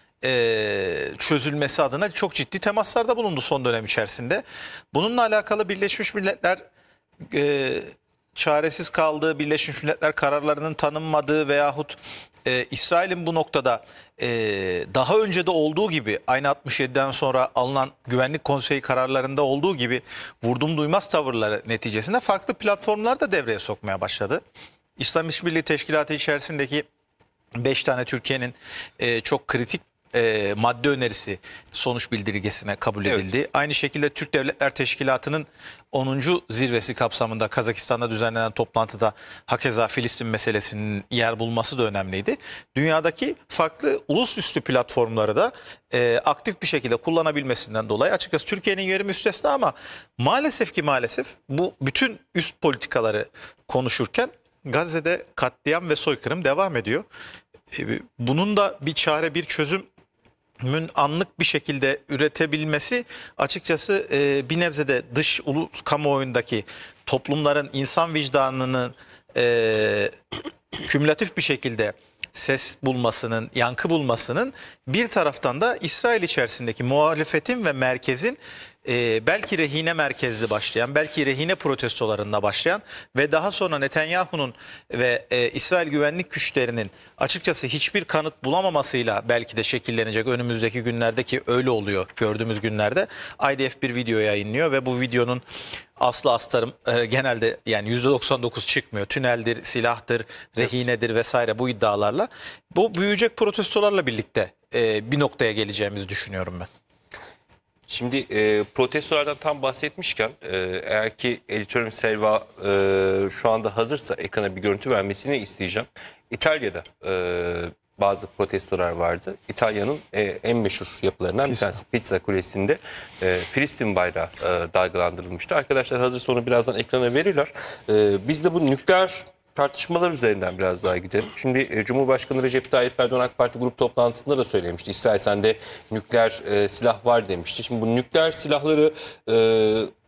e, çözülmesi adına çok ciddi temaslarda bulundu son dönem içerisinde. Bununla alakalı Birleşmiş Milletler e, çaresiz kaldığı, Birleşmiş Milletler kararlarının tanınmadığı veyahut e, İsrail'in bu noktada e, daha önce de olduğu gibi, aynı altmış yediden sonra alınan Güvenlik Konseyi kararlarında olduğu gibi vurdum duymaz tavırları neticesinde farklı platformlar da devreye sokmaya başladı. İslam İşbirliği Teşkilatı içerisindeki beş tane Türkiye'nin e, çok kritik e, madde önerisi sonuç bildirgesine kabul edildi. Evet. Aynı şekilde Türk Devletler Teşkilatı'nın onuncu zirvesi kapsamında Kazakistan'da düzenlenen toplantıda hakeza Filistin meselesinin yer bulması da önemliydi. Dünyadaki farklı ulusüstü platformları da e, aktif bir şekilde kullanabilmesinden dolayı açıkçası Türkiye'nin yeri müstesna ama maalesef ki maalesef bu bütün üst politikaları konuşurken Gazze'de katliam ve soykırım devam ediyor. Bunun da bir çare, bir çözümün anlık bir şekilde üretebilmesi açıkçası bir nebze de dış ulus kamuoyundaki toplumların insan vicdanının e, kümülatif bir şekilde ses bulmasının, yankı bulmasının, bir taraftan da İsrail içerisindeki muhalefetin ve merkezin e, belki rehine merkezli başlayan, belki rehine protestolarında başlayan ve daha sonra Netanyahu'nun ve e, İsrail güvenlik güçlerinin açıkçası hiçbir kanıt bulamamasıyla belki de şekillenecek önümüzdeki günlerde, ki öyle oluyor gördüğümüz günlerde. I D F bir video yayınlıyor ve bu videonun aslı astarım e, genelde yani yüzde doksan dokuz çıkmıyor. Tüneldir, silahtır, rehinedir vesaire bu iddialarla. Bu büyüyecek protestolarla birlikte e, bir noktaya geleceğimizi düşünüyorum ben. Şimdi e, protestolardan tam bahsetmişken e, eğer ki editörüm Selva e, şu anda hazırsa ekrana bir görüntü vermesini isteyeceğim. İtalya'da e, bazı protestolar vardı. İtalya'nın e, en meşhur yapılarından bir tanesi Pizza Kulesi'nde e, Filistin bayrağı e, dalgalandırılmıştı. Arkadaşlar hazırsa onu birazdan ekrana verirler. E, biz de bu nükleer tartışmalar üzerinden biraz daha gidelim. Şimdi e, Cumhurbaşkanı Recep Tayyip Erdoğan AK Parti grup toplantısında da söylemişti. İsrail sende nükleer e, silah var demişti. Şimdi bu nükleer silahları e,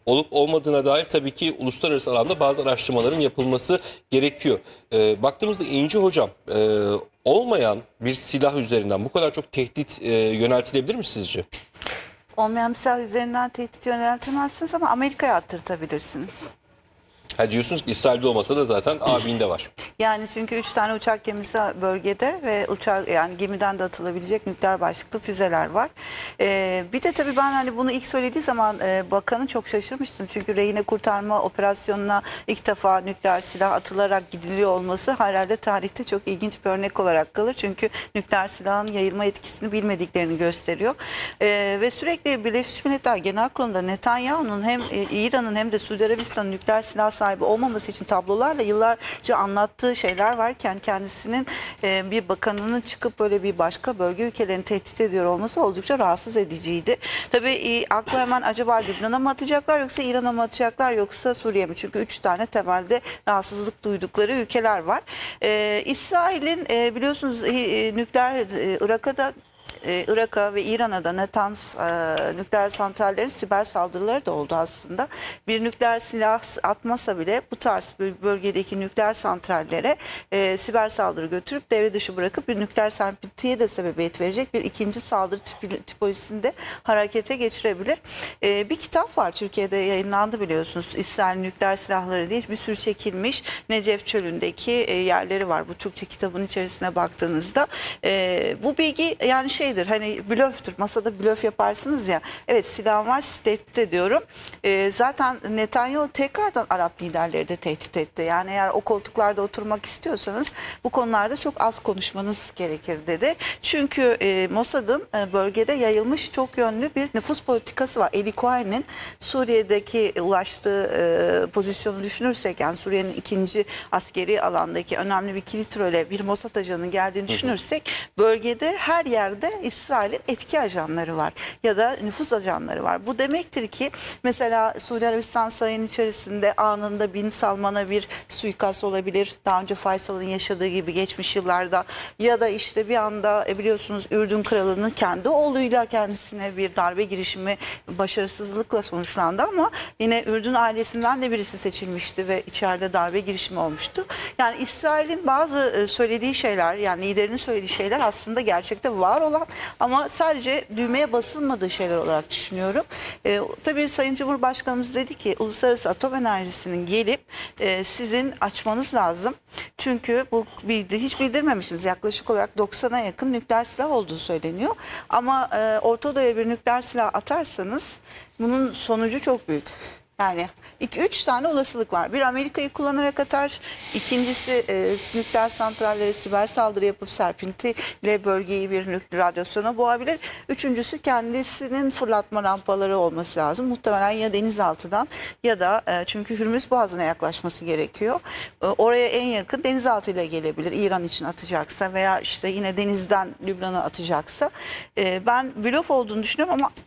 olup olmadığına dair tabii ki uluslararası alanda bazı araştırmaların yapılması gerekiyor. E, baktığımızda İnci Hocam, e, olmayan bir silah üzerinden bu kadar çok tehdit e, yöneltilebilir mi sizce? Olmayan bir silah üzerinden tehdit yöneltemezsiniz ama Amerika'ya attırtabilirsiniz. Ha, diyorsunuz ki İsrail'de olmasa da zaten abinde var. Yani çünkü üç tane uçak gemisi bölgede ve uçak yani gemiden de atılabilecek nükleer başlıklı füzeler var. Ee, bir de tabii ben hani bunu ilk söylediği zaman e, bakanı çok şaşırmıştım. Çünkü rehine kurtarma operasyonuna ilk defa nükleer silah atılarak gidiliyor olması herhalde tarihte çok ilginç bir örnek olarak kalır. Çünkü nükleer silahın yayılma etkisini bilmediklerini gösteriyor. Ee, ve sürekli Birleşmiş Milletler Genel Kurulu'nda Netanyahu'nun hem e, İran'ın hem de Suudi Arabistan'ın nükleer silah sahibi olmaması için tablolarla yıllarca anlattığı şeyler varken kendisinin e, bir bakanının çıkıp böyle bir başka bölge ülkelerini tehdit ediyor olması oldukça rahatsız ediciydi. Tabii e, akla hemen acaba Lübnan'a mı atacaklar yoksa İran'a mı atacaklar yoksa Suriye mi? Çünkü üç tane temelde rahatsızlık duydukları ülkeler var. E, İsrail'in e, biliyorsunuz e, e, nükleer e, Irak'a da Ee, Irak'a ve İran'a da Natanz e, nükleer santrallerin siber saldırıları da oldu aslında. Bir nükleer silah atmasa bile bu tarz bölgedeki nükleer santrallere e, siber saldırı götürüp devre dışı bırakıp bir nükleer serpintiye de sebebiyet verecek bir ikinci saldırı tipi, tipolojisinde harekete geçirebilir. E, bir kitap var, Türkiye'de yayınlandı biliyorsunuz. İsrail nükleer silahları diye bir sürü çekilmiş Necef Çölü'ndeki e, yerleri var. Bu Türkçe kitabın içerisine baktığınızda e, bu bilgi yani şey hani blöftür. Masada blöf yaparsınız ya. Evet, silahım var, sizi tehdit ediyorum. Ee, zaten Netanyahu tekrardan Arap liderleri de tehdit etti. Yani eğer o koltuklarda oturmak istiyorsanız bu konularda çok az konuşmanız gerekir dedi. Çünkü e, Mossad'ın e, bölgede yayılmış çok yönlü bir nüfus politikası var. Eli Cohen'in Suriye'deki ulaştığı e, pozisyonu düşünürsek, yani Suriye'nin ikinci askeri alandaki önemli bir kilit role bir Mossad ajanının geldiğini düşünürsek, bölgede her yerde İsrail'in etki ajanları var ya da nüfus ajanları var. Bu demektir ki mesela Suudi Arabistan sarayının içerisinde anında Bin Salman'a bir suikast olabilir. Daha önce Faysal'ın yaşadığı gibi geçmiş yıllarda, ya da işte bir anda e, biliyorsunuz Ürdün kralının kendi oğluyla kendisine bir darbe girişimi başarısızlıkla sonuçlandı ama yine Ürdün ailesinden de birisi seçilmişti ve içeride darbe girişimi olmuştu. Yani İsrail'in bazı söylediği şeyler, yani liderinin söylediği şeyler aslında gerçekte var olan ama sadece düğmeye basılmadığı şeyler olarak düşünüyorum. E, tabii Sayın Cumhurbaşkanımız dedi ki uluslararası atom enerjisinin gelip e, sizin açmanız lazım. Çünkü bu bildi, hiç bildirmemişsiniz. Yaklaşık olarak doksana yakın nükleer silah olduğu söyleniyor. Ama e, Orta Doğu'ya bir nükleer silah atarsanız bunun sonucu çok büyük. Yani iki üç tane olasılık var. Bir, Amerika'yı kullanarak atar. İkincisi e, nükleer santrallere siber saldırı yapıp serpintiyle bölgeyi bir nükleer radyasyona boğabilir. Üçüncüsü kendisinin fırlatma rampaları olması lazım. Muhtemelen ya denizaltıdan ya da e, çünkü Hürmüz Boğazı'na yaklaşması gerekiyor. E, oraya en yakın denizaltıyla gelebilir. İran için atacaksa veya işte yine denizden Lübnan'a atacaksa. E, ben blöf olduğunu düşünüyorum ama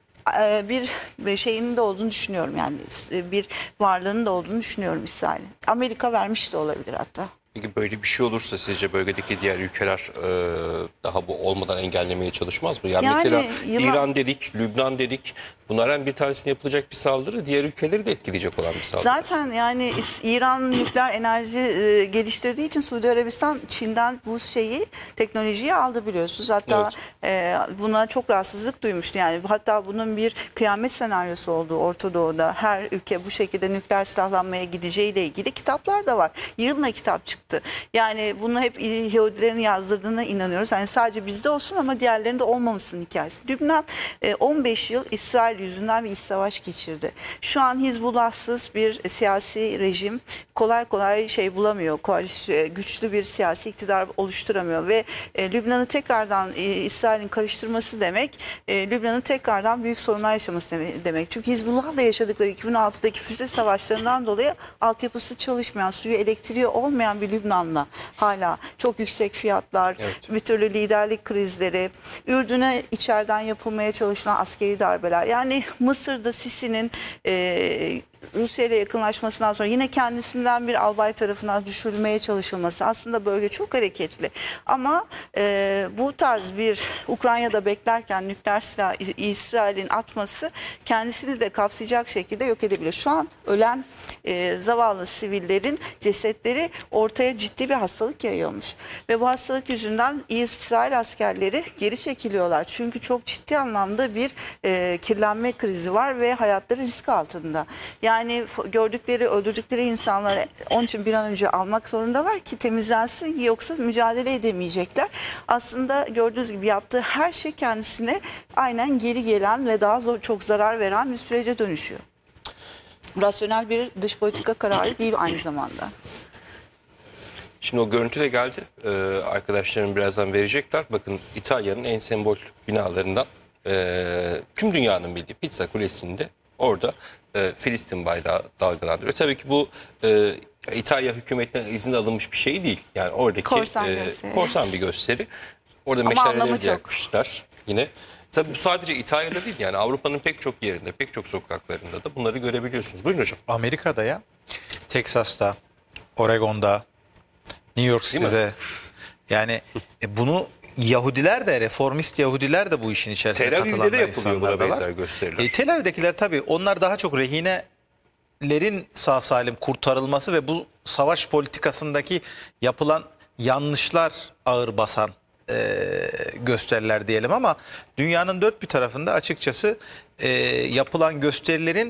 bir şeyinin de olduğunu düşünüyorum, yani bir varlığının da olduğunu düşünüyorum İsrail'in. Amerika vermiş de olabilir hatta. Peki böyle bir şey olursa sizce bölgedeki diğer ülkeler e, daha bu olmadan engellemeye çalışmaz mı? Yani, yani mesela yılan... İran dedik, Lübnan dedik. Bunlardan bir tanesine yapılacak bir saldırı diğer ülkeleri de etkileyecek olan bir saldırı. Zaten yani İran nükleer enerji e, geliştirdiği için Suudi Arabistan Çin'den bu şeyi, teknolojiyi aldı biliyorsunuz. Hatta evet. e, buna çok rahatsızlık duymuştu. Yani hatta bunun bir kıyamet senaryosu olduğu Orta Doğu'da, her ülke bu şekilde nükleer silahlanmaya gideceğiyle ilgili kitaplar da var. Yığınla kitap çıktı. Yani bunu hep Yahudilerin yazdırdığına inanıyoruz. Yani sadece bizde olsun ama diğerlerinde olmamasının hikayesi. Lübnan e, on beş yıl İsrail yüzünden bir iç savaş geçirdi. Şu an Hizbullahsız bir siyasi rejim kolay kolay şey bulamıyor. Koalisyon, güçlü bir siyasi iktidar oluşturamıyor ve e, Lübnan'ı tekrardan e, İsrail'in karıştırması demek, e, Lübnan'ın tekrardan büyük sorunlar yaşaması demek. Çünkü Hizbullah'la yaşadıkları iki bin altıdaki füze savaşlarından dolayı altyapısı çalışmayan, suyu, elektriği olmayan bir Lübnan'la hala çok yüksek fiyatlar, evet. bir türlü liderlik krizleri, Ürdün'e içeriden yapılmaya çalışılan askeri darbeler. Yani Mısır'da Sisi'nin e, Rusya ile yakınlaşmasından sonra yine kendisinden bir albay tarafından düşürülmeye çalışılması, aslında bölge çok hareketli. Ama e, bu tarz bir Ukrayna'da beklerken nükleer silah İsrail'in atması kendisini de kapsayacak şekilde yok edebilir. Şu an ölen e, zavallı sivillerin cesetleri ortaya ciddi bir hastalık yayıyormuş. Ve bu hastalık yüzünden İsrail askerleri geri çekiliyorlar. Çünkü çok ciddi anlamda bir e, kirlenme krizi var ve hayatları risk altında. Yani gördükleri, öldürdükleri insanları onun için bir an önce almak zorundalar ki temizlensin, yoksa mücadele edemeyecekler. Aslında gördüğünüz gibi yaptığı her şey kendisine aynen geri gelen ve daha zor, çok zarar veren bir sürece dönüşüyor. Rasyonel bir dış politika kararı değil aynı zamanda. Şimdi o görüntü de geldi. Ee, arkadaşlarım birazdan verecekler. Bakın, İtalya'nın en sembol binalarından, e, tüm dünyanın bildiği Pizza Kulesi'nde orada e, Filistin bayrağı dalgalandırıyor. Tabii ki bu e, İtalya hükümetinden izin alınmış bir şey değil. Yani oradaki korsan, e, korsan bir gösteri. Orada Ama meşaleleri de çok. yakmışlar yine. Tabii bu sadece İtalya'da değil, yani Avrupa'nın pek çok yerinde, pek çok sokaklarında da bunları görebiliyorsunuz. Buyurun hocam. Amerika'da ya, Teksas'ta, Oregon'da, New York City'de, yani e, bunu Yahudiler de, reformist Yahudiler de bu işin içerisine Tel Aviv'de de katılanlar, yapılıyor insanlar buna da var. benzer gösteriler. E, Tel Aviv'dekiler tabii, onlar daha çok rehinelerin sağ salim kurtarılması ve bu savaş politikasındaki yapılan yanlışlar ağır basan e, gösteriler diyelim, ama dünyanın dört bir tarafında açıkçası e, yapılan gösterilerin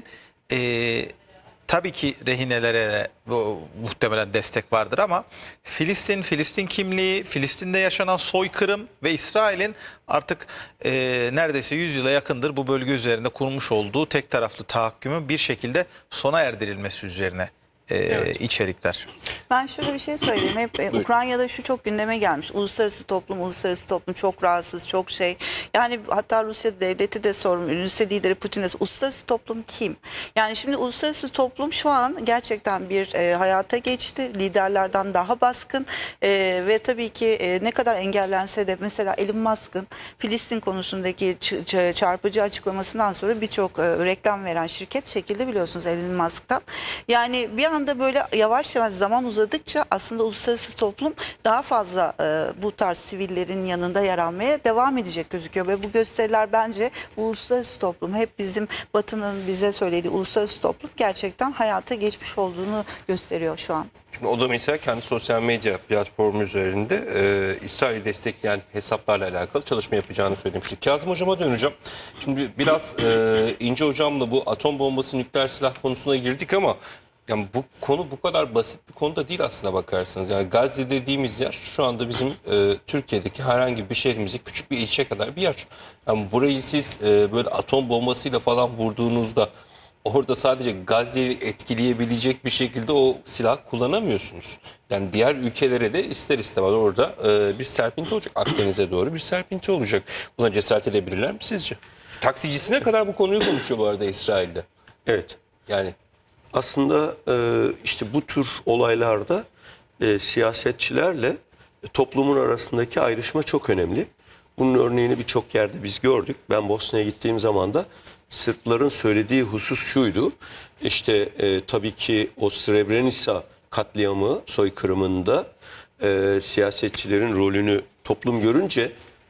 e, tabii ki rehinelere bu, muhtemelen destek vardır, ama Filistin, Filistin kimliği, Filistin'de yaşanan soykırım ve İsrail'in artık e, neredeyse yüz yıla yakındır bu bölge üzerinde kurmuş olduğu tek taraflı tahakkümün bir şekilde sona erdirilmesi üzerine e, Evet. içerikler. Ben şöyle bir şey söyleyeyim. Hep e, Ukrayna'da şu çok gündeme gelmiş. Uluslararası toplum, uluslararası toplum çok rahatsız, çok şey. Yani hatta Rusya devleti de sorun. Rusya lideri Putin de, uluslararası toplum kim? Yani şimdi uluslararası toplum şu an gerçekten bir e, hayata geçti. Liderlerden daha baskın e, ve tabii ki e, ne kadar engellense de, mesela Elon Musk'ın Filistin konusundaki çarpıcı açıklamasından sonra birçok e, reklam veren şirket çekildi, biliyorsunuz, Elon Musk'tan. Yani bir anda böyle yavaş yavaş zaman uzadıkça aslında uluslararası toplum daha fazla e, bu tarz sivillerin yanında yer almaya devam edecek gözüküyor. Ve bu gösteriler bence bu uluslararası toplum, hep bizim Batı'nın bize söylediği uluslararası toplum gerçekten hayata geçmiş olduğunu gösteriyor şu an. Şimdi o da mesela kendi sosyal medya platformu üzerinde e, İsrail'i destekleyen hesaplarla alakalı çalışma yapacağını söylemişti. Kazım Hocam'a döneceğim. Şimdi biraz e, İnce Hocam'la bu atom bombası, nükleer silah konusuna girdik, ama yani bu konu bu kadar basit bir konu da değil aslına bakarsanız. Yani Gazze dediğimiz yer şu anda bizim e, Türkiye'deki herhangi bir şehrimizde küçük bir ilçe kadar bir yer. Yani burayı siz e, böyle atom bombasıyla falan vurduğunuzda orada sadece Gazze'yi etkileyebilecek bir şekilde o silah kullanamıyorsunuz. Yani diğer ülkelere de ister istemez orada e, bir serpinti olacak. Akdeniz'e doğru bir serpinti olacak. Buna cesaret edebilirler mi sizce? Taksicisine kadar bu konuyu konuşuyor bu arada İsrail'de. Evet. Yani Aslında e, işte bu tür olaylarda e, siyasetçilerle toplumun arasındaki ayrışma çok önemli. Bunun örneğini birçok yerde biz gördük. Ben Bosna'ya gittiğim zaman da Sırpların söylediği husus şuydu. İşte e, tabii ki o Srebrenica katliamı, soykırımında e, siyasetçilerin rolünü toplum görünce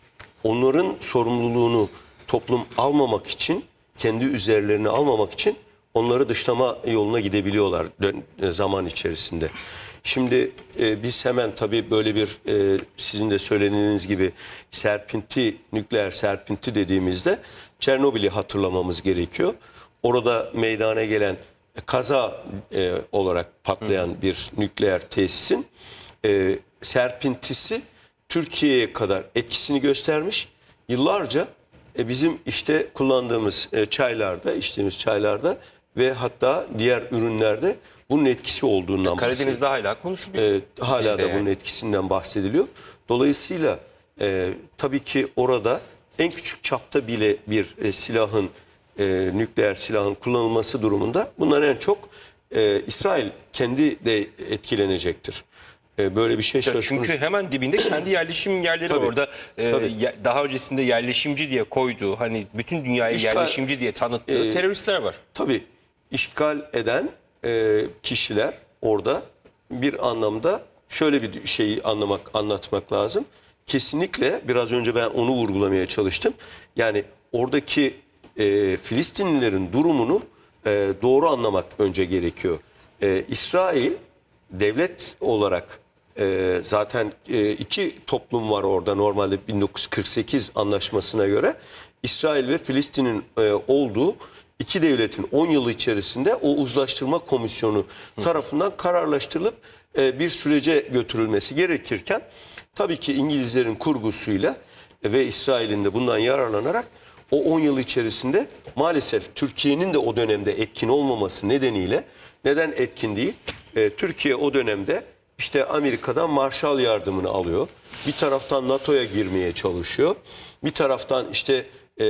onların sorumluluğunu toplum almamak için, kendi üzerlerine almamak için onları dışlama yoluna gidebiliyorlar zaman içerisinde. Şimdi e, biz hemen tabii böyle bir e, sizin de söylediğiniz gibi serpinti, nükleer serpinti dediğimizde Çernobil'i hatırlamamız gerekiyor. Orada meydana gelen kaza e, olarak patlayan Hı. bir nükleer tesisin e, serpintisi Türkiye'ye kadar etkisini göstermiş. Yıllarca e, bizim işte kullandığımız e, çaylarda, içtiğimiz çaylarda ve hatta diğer ürünlerde bunun etkisi olduğundan Karadeniz'de hala konuşuluyor. Ee, hala da yani. bunun etkisinden bahsediliyor. Dolayısıyla e, tabii ki orada en küçük çapta bile bir e, silahın, e, nükleer silahın kullanılması durumunda bundan en çok e, İsrail kendi de etkilenecektir. E, böyle bir şey söz konusu. Çünkü hemen dibinde kendi yerleşim yerleri var. Tabii, Orada e, tabii. ya, daha öncesinde yerleşimci diye koyduğu, hani bütün dünyayı İşgal- yerleşimci diye tanıttığı e, teröristler var. Tabii işgal eden e, kişiler orada bir anlamda şöyle bir şeyi anlamak, anlatmak lazım. Kesinlikle biraz önce ben onu vurgulamaya çalıştım. Yani oradaki e, Filistinlilerin durumunu e, doğru anlamak önce gerekiyor. E, İsrail devlet olarak e, zaten e, iki toplum var orada normalde bin dokuz yüz kırk sekiz anlaşmasına göre. İsrail ve Filistin'in e, olduğu iki devletin on yılı içerisinde o uzlaştırma komisyonu tarafından kararlaştırılıp e, bir sürece götürülmesi gerekirken tabii ki İngilizlerin kurgusuyla ve İsrail'in de bundan yararlanarak o on yıl içerisinde maalesef Türkiye'nin de o dönemde etkin olmaması nedeniyle neden etkin değil? E, Türkiye o dönemde işte Amerika'dan Marshall yardımını alıyor. Bir taraftan NATO'ya girmeye çalışıyor. Bir taraftan işte e,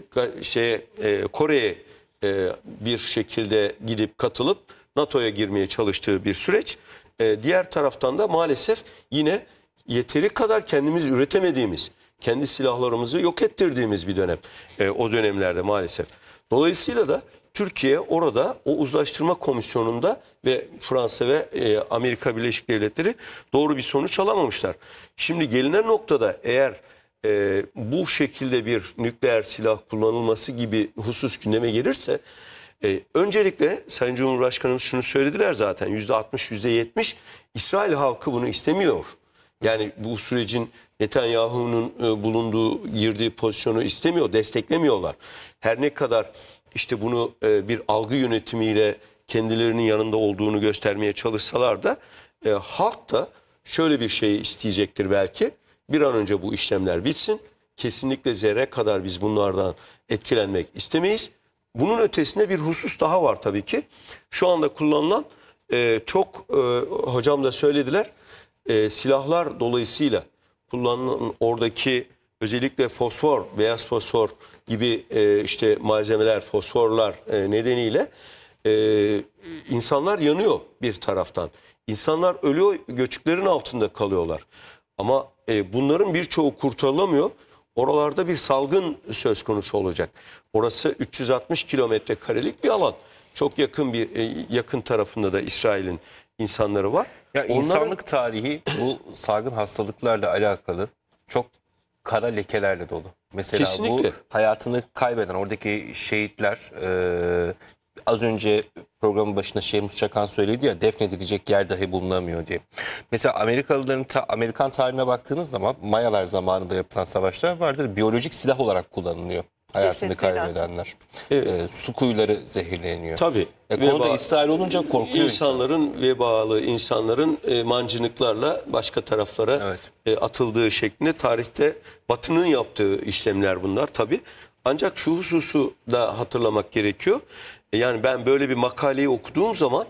şey e, Kore'ye e, bir şekilde gidip katılıp NATO'ya girmeye çalıştığı bir süreç. E, diğer taraftan da maalesef yine yeteri kadar kendimiz üretemediğimiz, kendi silahlarımızı yok ettirdiğimiz bir dönem. E, o dönemlerde maalesef. Dolayısıyla da Türkiye orada o uzlaştırma komisyonunda ve Fransa ve e, Amerika Birleşik Devletleri doğru bir sonuç alamamışlar. Şimdi gelinen noktada eğer e, bu şekilde bir nükleer silah kullanılması gibi husus gündeme gelirse e, öncelikle Sayın Cumhurbaşkanımız şunu söylediler zaten yüzde altmış yüzde yetmiş İsrail halkı bunu istemiyor. Yani bu sürecin Netanyahu'nun e, bulunduğu, girdiği pozisyonu istemiyor, desteklemiyorlar. Her ne kadar işte bunu e, bir algı yönetimiyle kendilerinin yanında olduğunu göstermeye çalışsalar da e, halk da şöyle bir şey isteyecektir belki. Bir an önce bu işlemler bitsin. Kesinlikle zerre kadar biz bunlardan etkilenmek istemeyiz. Bunun ötesinde bir husus daha var tabii ki. Şu anda kullanılan e, çok e, hocam da söylediler. E, silahlar dolayısıyla kullanılan oradaki özellikle fosfor, beyaz fosfor gibi e, işte malzemeler, fosforlar e, nedeniyle e, insanlar yanıyor bir taraftan. İnsanlar ölüyor, göçüklerin altında kalıyorlar. Ama e, bunların birçoğu kurtarılamıyor. Oralarda bir salgın söz konusu olacak. Orası üç yüz altmış kilometre karelik bir alan. Çok yakın bir e, yakın tarafında da İsrail'in insanları var. Ya Onların... insanlık tarihi bu salgın hastalıklarla alakalı çok kara lekelerle dolu. Mesela Kesinlikle. bu hayatını kaybeden oradaki şehitler e, az önce programın başında Şemus Çakan söyledi ya defnedilecek yer dahi bulunamıyor diye. Mesela Amerikalıların ta, Amerikan tarihine baktığınız zaman Mayalar zamanında yapılan savaşlar vardır. Biyolojik silah olarak kullanılıyor. Hayatını Cesetleri kaybedenler. Evet. E, su kuyuları zehirleniyor. Tabii. E, konuda Veba- İsrail olunca korkuyor İnsanların insan. vebalı insanların e, mancınıklarla başka taraflara Evet. e, atıldığı şeklinde tarihte Batı'nın yaptığı işlemler bunlar tabii. Ancak şu hususu da hatırlamak gerekiyor. E, yani ben böyle bir makaleyi okuduğum zaman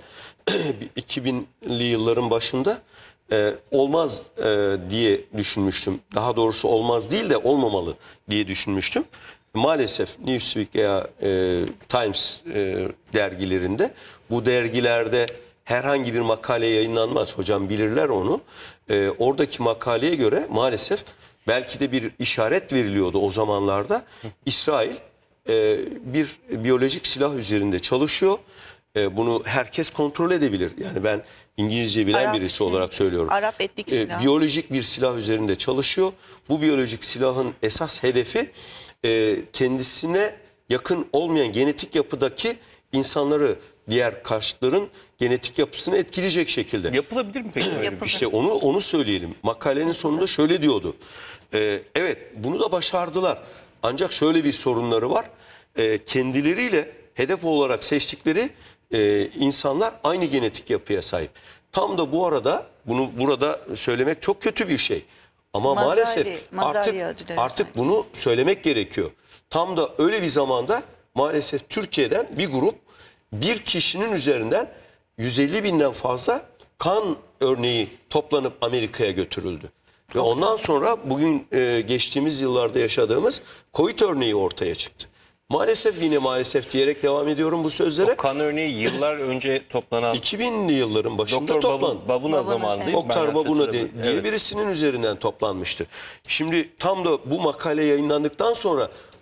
iki binli yılların başında e, olmaz e, diye düşünmüştüm. Daha doğrusu olmaz değil de olmamalı diye düşünmüştüm. Maalesef Newsweek veya e, Times e, dergilerinde bu dergilerde herhangi bir makale yayınlanmaz. Hocam bilirler onu. E, oradaki makaleye göre maalesef belki de bir işaret veriliyordu o zamanlarda. İsrail e, bir biyolojik silah üzerinde çalışıyor. E, bunu herkes kontrol edebilir. Yani ben İngilizce bilen Arap birisi şey, olarak söylüyorum. Arap etnik E, silah. biyolojik bir silah üzerinde çalışıyor. Bu biyolojik silahın esas hedefi e, kendisine yakın olmayan genetik yapıdaki insanları, diğer karşıtların genetik yapısını etkileyecek şekilde. Yapılabilir mi peki? Öyle bir şey? İşte onu onu söyleyelim. Makalenin sonunda şöyle diyordu. Ee, evet bunu da başardılar. Ancak şöyle bir sorunları var. Ee, kendileriyle hedef olarak seçtikleri e, insanlar aynı genetik yapıya sahip. Tam da bu arada bunu burada söylemek çok kötü bir şey. Ama Mazari, maalesef Mazari artık artık bunu söylemek gerekiyor. Tam da öyle bir zamanda maalesef Türkiye'den bir grup bir kişinin üzerinden yüz elli binden fazla kan örneği toplanıp Amerika'ya götürüldü. Ve ondan sonra bugün e, geçtiğimiz yıllarda yaşadığımız Covid örneği ortaya çıktı. Maalesef yine maalesef diyerek devam ediyorum bu sözlere. O kan örneği yıllar önce toplanan iki binli yılların başında Doktor toplandı. Babuna, Babuna zamanında. Oktar Babuna de, diye birisinin üzerinden toplanmıştı. Şimdi tam da bu makale yayınlandıktan sonra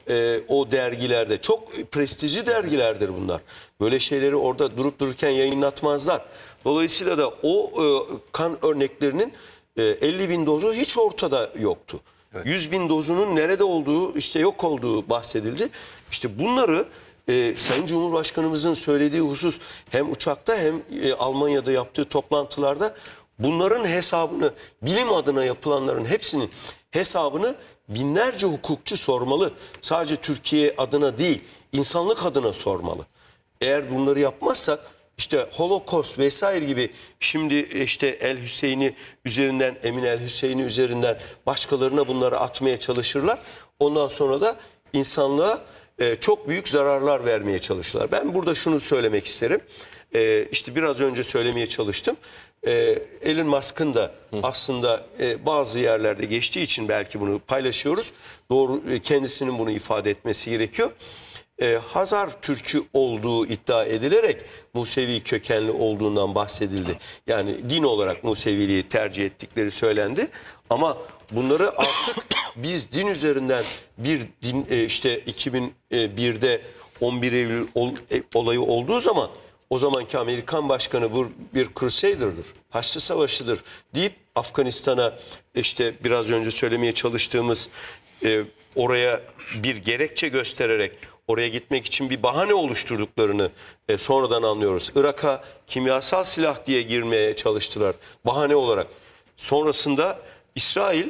e, o dergilerde. Çok prestijli dergilerdir bunlar. Böyle şeyleri orada durup dururken yayınlatmazlar. Dolayısıyla da o e, kan örneklerinin e, elli bin dozu hiç ortada yoktu. Evet. yüz bin dozunun nerede olduğu, işte yok olduğu bahsedildi. İşte bunları e, Sayın Cumhurbaşkanımızın söylediği husus hem uçakta hem e, Almanya'da yaptığı toplantılarda bunların hesabını, bilim adına yapılanların hepsinin hesabını binlerce hukukçu sormalı. Sadece Türkiye adına değil, insanlık adına sormalı. Eğer bunları yapmazsak işte Holocaust vesaire gibi, şimdi işte El Hüseyin'i üzerinden, Emin El Hüseyin'i üzerinden başkalarına bunları atmaya çalışırlar. Ondan sonra da insanlığa e, çok büyük zararlar vermeye çalışırlar. Ben burada şunu söylemek isterim. E, işte biraz önce söylemeye çalıştım. E, Elon Musk'ın da aslında e, bazı yerlerde geçtiği için belki bunu paylaşıyoruz. Doğru, e, kendisinin bunu ifade etmesi gerekiyor. E, Hazar Türk'ü olduğu iddia edilerek Musevi kökenli olduğundan bahsedildi. Yani din olarak Museviliği tercih ettikleri söylendi. Ama bunları artık biz din üzerinden bir din, e, işte iki bin birde on bir Eylül ol, e, olayı olduğu zaman, o zamanki Amerikan başkanı bu bir Crusader'dır, Haçlı Savaşı'dır deyip Afganistan'a, işte biraz önce söylemeye çalıştığımız e, oraya bir gerekçe göstererek oraya gitmek için bir bahane oluşturduklarını e, sonradan anlıyoruz. Irak'a kimyasal silah diye girmeye çalıştılar bahane olarak. Sonrasında İsrail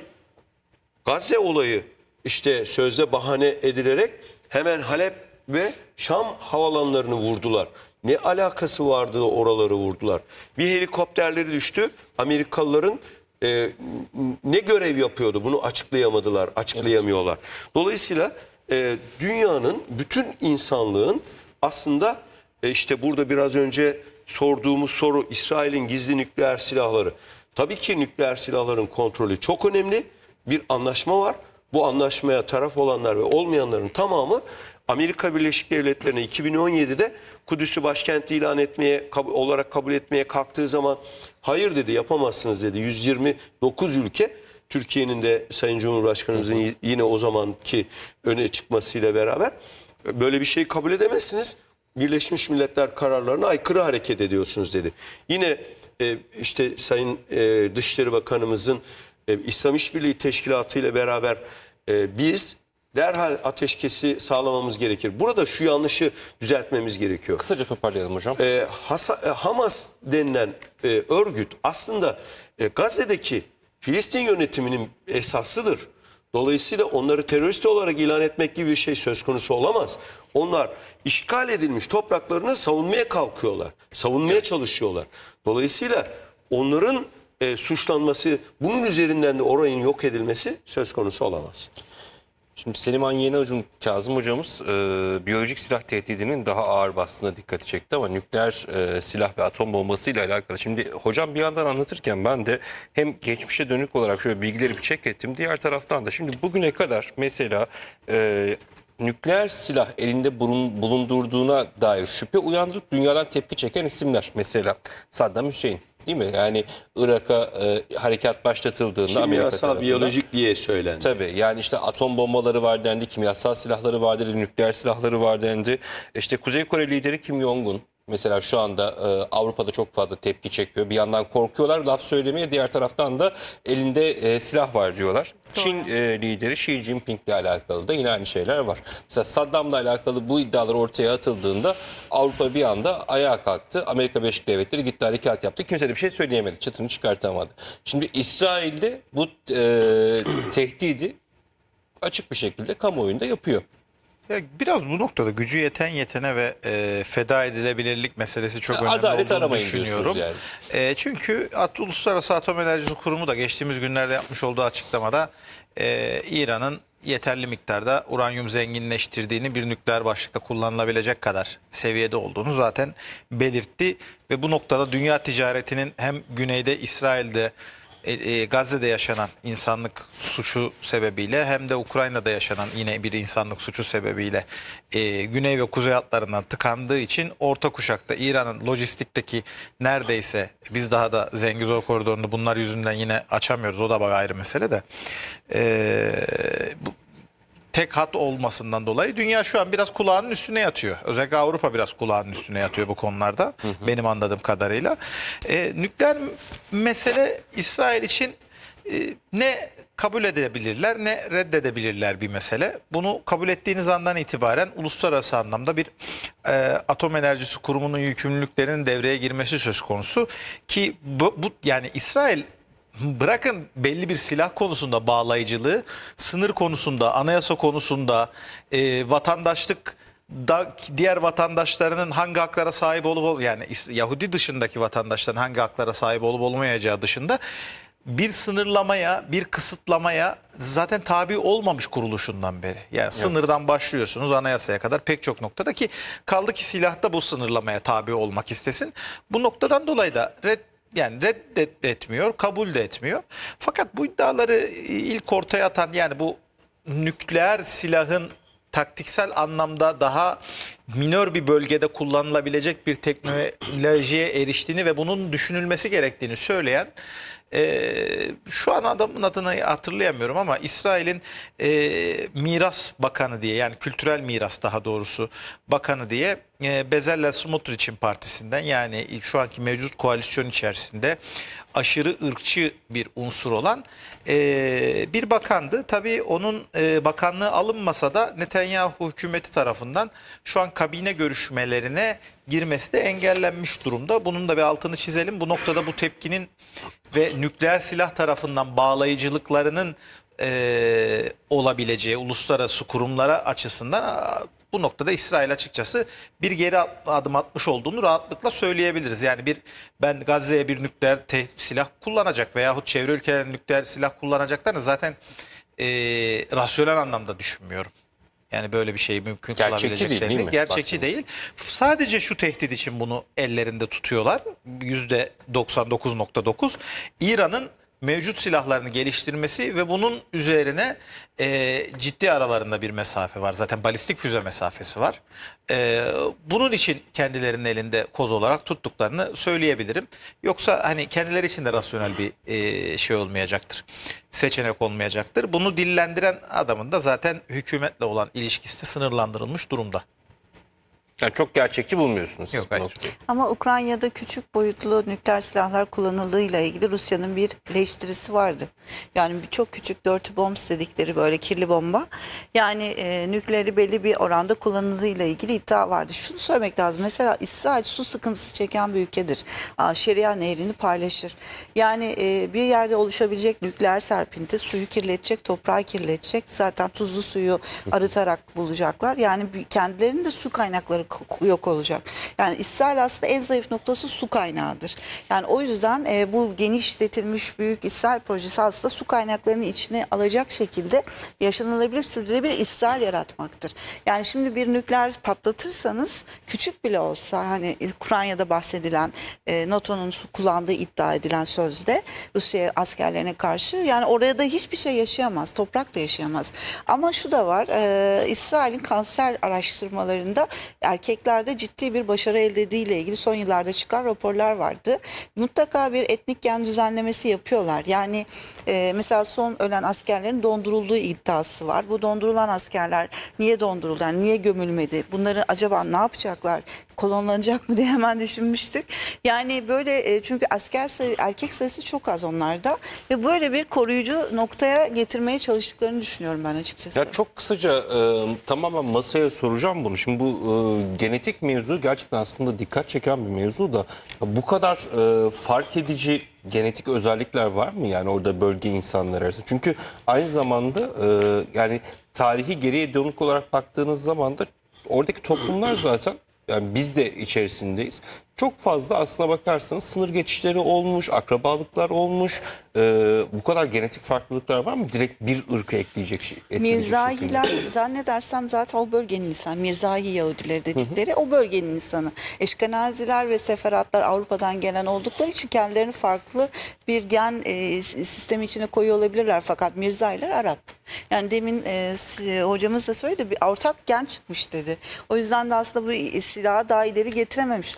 Gazze olayı işte sözde bahane edilerek hemen Halep ve Şam havalanlarını vurdular. Ne alakası vardı oraları vurdular. Bir helikopterleri düştü. Amerikalıların e, ne görev yapıyordu bunu açıklayamadılar, açıklayamıyorlar. Dolayısıyla e, dünyanın, bütün insanlığın aslında e, işte burada biraz önce sorduğumuz soru, İsrail'in gizli nükleer silahları. Tabii ki nükleer silahların kontrolü çok önemli. Bir anlaşma var. Bu anlaşmaya taraf olanlar ve olmayanların tamamı Amerika Birleşik Devletleri'ne iki bin on yedide Kudüs'ü başkent ilan etmeye olarak kabul etmeye kalktığı zaman hayır dedi, yapamazsınız dedi. yüz yirmi dokuz ülke, Türkiye'nin de Sayın Cumhurbaşkanımızın yine o zamanki öne çıkmasıyla beraber böyle bir şeyi kabul edemezsiniz. Birleşmiş Milletler kararlarına aykırı hareket ediyorsunuz dedi. Yine e, işte Sayın e, Dışişleri Bakanımızın e, İslam İşbirliği Teşkilatı ile beraber e, biz derhal ateşkesi sağlamamız gerekir. Burada şu yanlışı düzeltmemiz gerekiyor. Kısaca toparlayalım hocam. E, Hasa, e, Hamas denilen e, örgüt aslında e, Gazze'deki Filistin yönetiminin esasıdır. Dolayısıyla onları terörist olarak ilan etmek gibi bir şey söz konusu olamaz. Onlar işgal edilmiş topraklarını savunmaya kalkıyorlar. Savunmaya çalışıyorlar. Dolayısıyla onların e, suçlanması, bunun üzerinden de orayın yok edilmesi söz konusu olamaz. Şimdi Selim Yeni Hocam, Kazım hocamız e, biyolojik silah tehdidinin daha ağır bastığına dikkati çekti ama nükleer e, silah ve atom bombasıyla alakalı. Şimdi hocam bir yandan anlatırken ben de hem geçmişe dönük olarak şöyle bilgileri bir check ettim. Diğer taraftan da şimdi bugüne kadar mesela e, nükleer silah elinde bulundurduğuna dair şüphe uyandırıp dünyadan tepki çeken isimler. Mesela Saddam Hüseyin. Değil mi? Yani Irak'a e, harekat başlatıldığında kimyasal, biyolojik diye söylendi. Tabii yani işte atom bombaları var dendi, kimyasal silahları var dendi, nükleer silahları var dendi. İşte Kuzey Kore lideri Kim Jong-un mesela şu anda e, Avrupa'da çok fazla tepki çekiyor. Bir yandan korkuyorlar laf söylemeye, diğer taraftan da elinde e, silah var diyorlar. Doğru. Çin e, lideri Xi Jinping ile alakalı da yine aynı şeyler var. Mesela Saddam'la alakalı bu iddialar ortaya atıldığında Avrupa bir anda ayağa kalktı. Amerika Birleşik Devletleri gitti, harekat yaptı. Kimse de bir şey söyleyemedi, çıtını çıkartamadı. Şimdi İsrail'de bu e, tehdidi açık bir şekilde kamuoyunda yapıyor. Ya biraz bu noktada gücü yeten yetene ve e, feda edilebilirlik meselesi çok önemli adalet olduğunu düşünüyorum. Yani. E, çünkü At Uluslararası Atom Enerjisi Kurumu da geçtiğimiz günlerde yapmış olduğu açıklamada e, İran'ın yeterli miktarda uranyum zenginleştirdiğini, bir nükleer başlıkta kullanılabilecek kadar seviyede olduğunu zaten belirtti. Ve bu noktada dünya ticaretinin hem güneyde İsrail'de, E, e, Gazze'de yaşanan insanlık suçu sebebiyle hem de Ukrayna'da yaşanan yine bir insanlık suçu sebebiyle e, güney ve kuzey hatlarından tıkandığı için orta kuşakta İran'ın lojistikteki neredeyse, biz daha da Zengezur koridorunu bunlar yüzünden yine açamıyoruz, o da bak ayrı mesele de e, bu, tek hat olmasından dolayı dünya şu an biraz kulağının üstüne yatıyor. Özellikle Avrupa biraz kulağının üstüne yatıyor bu konularda. Hı hı. Benim anladığım kadarıyla. E, nükleer mesele İsrail için e, ne kabul edebilirler ne reddedebilirler bir mesele. Bunu kabul ettiğiniz andan itibaren uluslararası anlamda bir e, atom enerjisi kurumunun yükümlülüklerinin devreye girmesi söz konusu ki bu, bu yani İsrail bırakın belli bir silah konusunda bağlayıcılığı, sınır konusunda, anayasa konusunda, e, vatandaşlık da diğer vatandaşlarının hangi haklara sahip olup ol yani Yahudi dışındaki vatandaşların hangi haklara sahip olup olmayacağı dışında bir sınırlamaya, bir kısıtlamaya zaten tabi olmamış kuruluşundan beri. Yani evet. Sınırdan başlıyorsunuz anayasaya kadar pek çok noktada ki kaldı ki silah da bu sınırlamaya tabi olmak istesin. Bu noktadan dolayı da red Yani reddetmiyor, kabul de etmiyor. Fakat bu iddiaları ilk ortaya atan yani bu nükleer silahın taktiksel anlamda daha minör bir bölgede kullanılabilecek bir teknolojiye eriştiğini ve bunun düşünülmesi gerektiğini söyleyen e, şu an adamın adını hatırlayamıyorum ama İsrail'in e, miras bakanı diye yani kültürel miras daha doğrusu bakanı diye e, Bezalel Smotrich'in partisinden yani şu anki mevcut koalisyon içerisinde aşırı ırkçı bir unsur olan e, bir bakandı. Tabii onun e, bakanlığı alınmasa da Netanyahu hükümeti tarafından şu an kabine görüşmelerine girmesi de engellenmiş durumda. Bunun da bir altını çizelim. Bu noktada bu tepkinin ve nükleer silah tarafından bağlayıcılıklarının e, olabileceği uluslararası kurumlara açısından bu noktada İsrail açıkçası bir geri adım atmış olduğunu rahatlıkla söyleyebiliriz. Yani bir ben Gazze'ye bir nükleer silah kullanacak veyahut çevre ülkelerin nükleer silah kullanacaklarını zaten e, rasyonel anlamda düşünmüyorum. Yani böyle bir şey mümkün kılabileceklerini. Gerçekçi değil. Sadece şu tehdit için bunu ellerinde tutuyorlar. yüzde doksan dokuz nokta dokuz. İran'ın mevcut silahlarını geliştirmesi ve bunun üzerine e, ciddi aralarında bir mesafe var. Zaten balistik füze mesafesi var. E, bunun için kendilerinin elinde koz olarak tuttuklarını söyleyebilirim. Yoksa hani kendileri için de rasyonel bir e, şey olmayacaktır. Seçenek olmayacaktır. Bunu dillendiren adamın da zaten hükümetle olan ilişkisi de sınırlandırılmış durumda. Yani çok gerçekçi bulmuyorsunuz. Yok, hayır. Ama Ukrayna'da küçük boyutlu nükleer silahlar kullanıldığıyla ilgili Rusya'nın bir eleştirisi vardı. Yani çok küçük dirty bombs dedikleri böyle kirli bomba. Yani e, nükleeri belli bir oranda kullanıldığıyla ilgili iddia vardı. Şunu söylemek lazım. Mesela İsrail su sıkıntısı çeken bir ülkedir. Aa, Şeria nehrini paylaşır. Yani e, bir yerde oluşabilecek nükleer serpinti suyu kirletecek, toprağı kirletecek. Zaten tuzlu suyu arıtarak bulacaklar. Yani kendilerinin de su kaynakları yok olacak. Yani İsrail aslında en zayıf noktası su kaynağıdır. Yani o yüzden e, bu genişletilmiş büyük İsrail projesi aslında su kaynaklarını içine alacak şekilde yaşanılabilir, sürdürülebilir İsrail yaratmaktır. Yani şimdi bir nükleer patlatırsanız küçük bile olsa hani Ukrayna'da bahsedilen e, NATO'nun kullandığı iddia edilen sözde Rusya askerlerine karşı yani oraya da hiçbir şey yaşayamaz. Toprak da yaşayamaz. Ama şu da var. E, İsrail'in kanser araştırmalarında erkeklerde ciddi bir başarı elde edildiğiyle ilgili son yıllarda çıkan raporlar vardı. Mutlaka bir etnik gen düzenlemesi yapıyorlar. Yani e, mesela son ölen askerlerin dondurulduğu iddiası var. Bu dondurulan askerler niye donduruldu? Yani niye gömülmedi? Bunları acaba ne yapacaklar? Kolonlanacak mı diye hemen düşünmüştük. Yani böyle e, çünkü asker sayı, erkek sayısı çok az onlarda ve böyle bir koruyucu noktaya getirmeye çalıştıklarını düşünüyorum ben açıkçası. Ya çok kısaca e, tamamen masaya soracağım bunu. Şimdi bu e, genetik mevzu gerçekten aslında dikkat çeken bir mevzu da ya bu kadar e, fark edici genetik özellikler var mı yani orada bölge insanları arasında? Çünkü aynı zamanda e, yani tarihi geriye dönük olarak baktığınız zaman da oradaki toplumlar zaten yani biz de içerisindeyiz. Çok fazla aslına bakarsanız sınır geçişleri olmuş, akrabalıklar olmuş. Ee, bu kadar genetik farklılıklar var mı? Direkt bir ırkı ekleyecek şey. Mirzahiler zannedersem zaten o bölgenin insanı. Mirzahi Yahudileri dedikleri hı hı. o bölgenin insanı. Eşkenaziler ve Seferatlar Avrupa'dan gelen oldukları için kendilerini farklı bir gen e, sistemi içine koyuyor olabilirler. Fakat Mirzahiler Arap. Yani demin e, hocamız da söyledi bir ortak gen çıkmış dedi. O yüzden de aslında bu silahı daha ileri getirememişler dedi.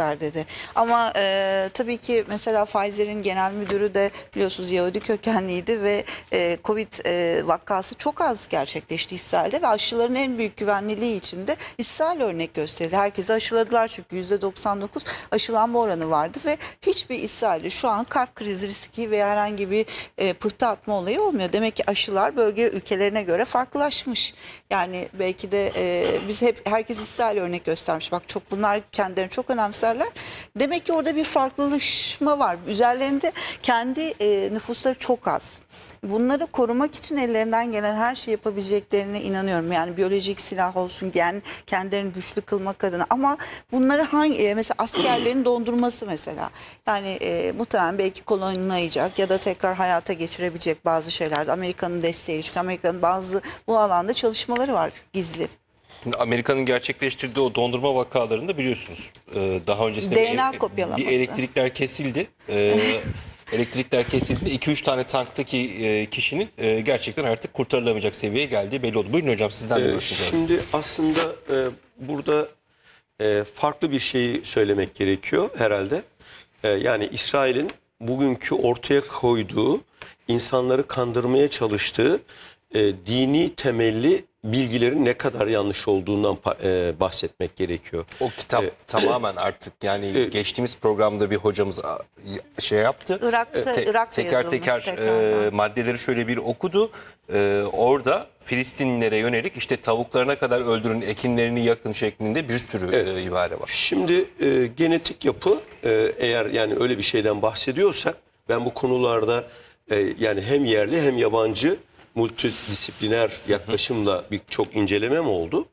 önemli. Ama e, tabii ki mesela Pfizer'in genel müdürü de biliyorsunuz Yahudi kökenliydi ve e, Covid e, vakası çok az gerçekleşti İsrail'de ve aşıların en büyük güvenliliği için de İsrail örnek gösterildi. Herkesi aşıladılar çünkü yüzde doksan dokuz aşılanma oranı vardı ve hiçbir İsrail'de şu an kalp krizi riski veya herhangi bir e, pıhtı atma olayı olmuyor. Demek ki aşılar bölge ülkelerine göre farklılaşmış. Yani belki de e, biz hep herkes İsrail örnek göstermiş. Bak çok bunlar kendilerini çok önemserler. Demek ki orada bir farklılaşma var. Üzerlerinde kendi e, nüfusları çok az. Bunları korumak için ellerinden gelen her şeyi yapabileceklerine inanıyorum. Yani biyolojik silah olsun, gen kendilerini güçlü kılmak adına. Ama bunları hangi e, mesela askerlerin dondurması mesela. Yani e, muhtemelen belki kolonlayacak ya da tekrar hayata geçirebilecek bazı şeyler. Amerika'nın desteği çünkü Amerika'nın bazı bu alanda çalışmaları var gizli. Amerika'nın gerçekleştirdiği o dondurma vakalarında biliyorsunuz e, daha öncesinde D N A bir, kopyalaması. bir elektrikler kesildi. E, elektrikler kesildi. iki üç tane tanktaki e, kişinin e, gerçekten artık kurtarılamayacak seviyeye geldiği belli oldu. Buyurun hocam sizden de Ee, şimdi aslında e, burada e, farklı bir şeyi söylemek gerekiyor herhalde. E, yani İsrail'in bugünkü ortaya koyduğu, insanları kandırmaya çalıştığı e, dini temelli bilgilerin ne kadar yanlış olduğundan e, bahsetmek gerekiyor. O kitap E, tamamen artık yani e, geçtiğimiz programda bir hocamız a, şey yaptı. Irak'ta, Te- Irak'ta teker yazılmış teker tekrardan. e, maddeleri şöyle bir okudu. E, orada Filistinlilere yönelik işte tavuklarına kadar öldürün, ekinlerini yakın şeklinde bir sürü Evet. e, ibare var. Şimdi e, genetik yapı e, eğer yani öyle bir şeyden bahsediyorsak ben bu konularda e, yani hem yerli hem yabancı multidisipliner yaklaşımla birçok incelemem oldu.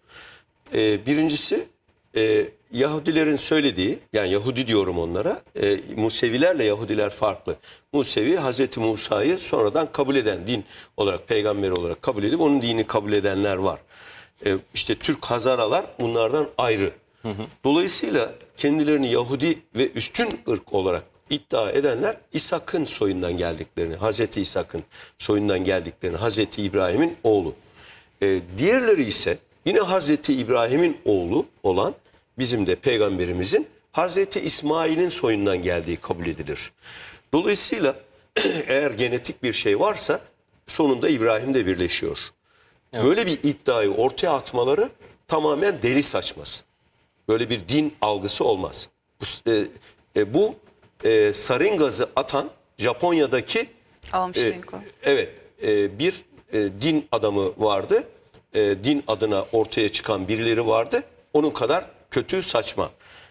E, birincisi e, Yahudilerin söylediği, yani Yahudi diyorum onlara, e, Musevilerle Yahudiler farklı. Musevi Hazreti Musa'yı sonradan kabul eden, din olarak, peygamber olarak kabul edip onun dinini kabul edenler var. E, işte Türk Hazaralar bunlardan ayrı. Hı hı. Dolayısıyla kendilerini Yahudi ve üstün ırk olarak iddia edenler İshak'ın soyundan geldiklerini, Hazreti İshak'ın soyundan geldiklerini, Hazreti İbrahim'in oğlu. E, diğerleri ise yine Hazreti İbrahim'in oğlu olan bizim de peygamberimizin Hazreti İsmail'in soyundan geldiği kabul edilir. Dolayısıyla eğer genetik bir şey varsa sonunda İbrahim de birleşiyor. Evet. Böyle bir iddiayı ortaya atmaları tamamen deli saçması. Böyle bir din algısı olmaz. Bu, e, e, bu e, sarin gazı atan Japonya'daki e, evet e, bir e, din adamı vardı. E, din adına ortaya çıkan birileri vardı. Onun kadar kötü, saçma.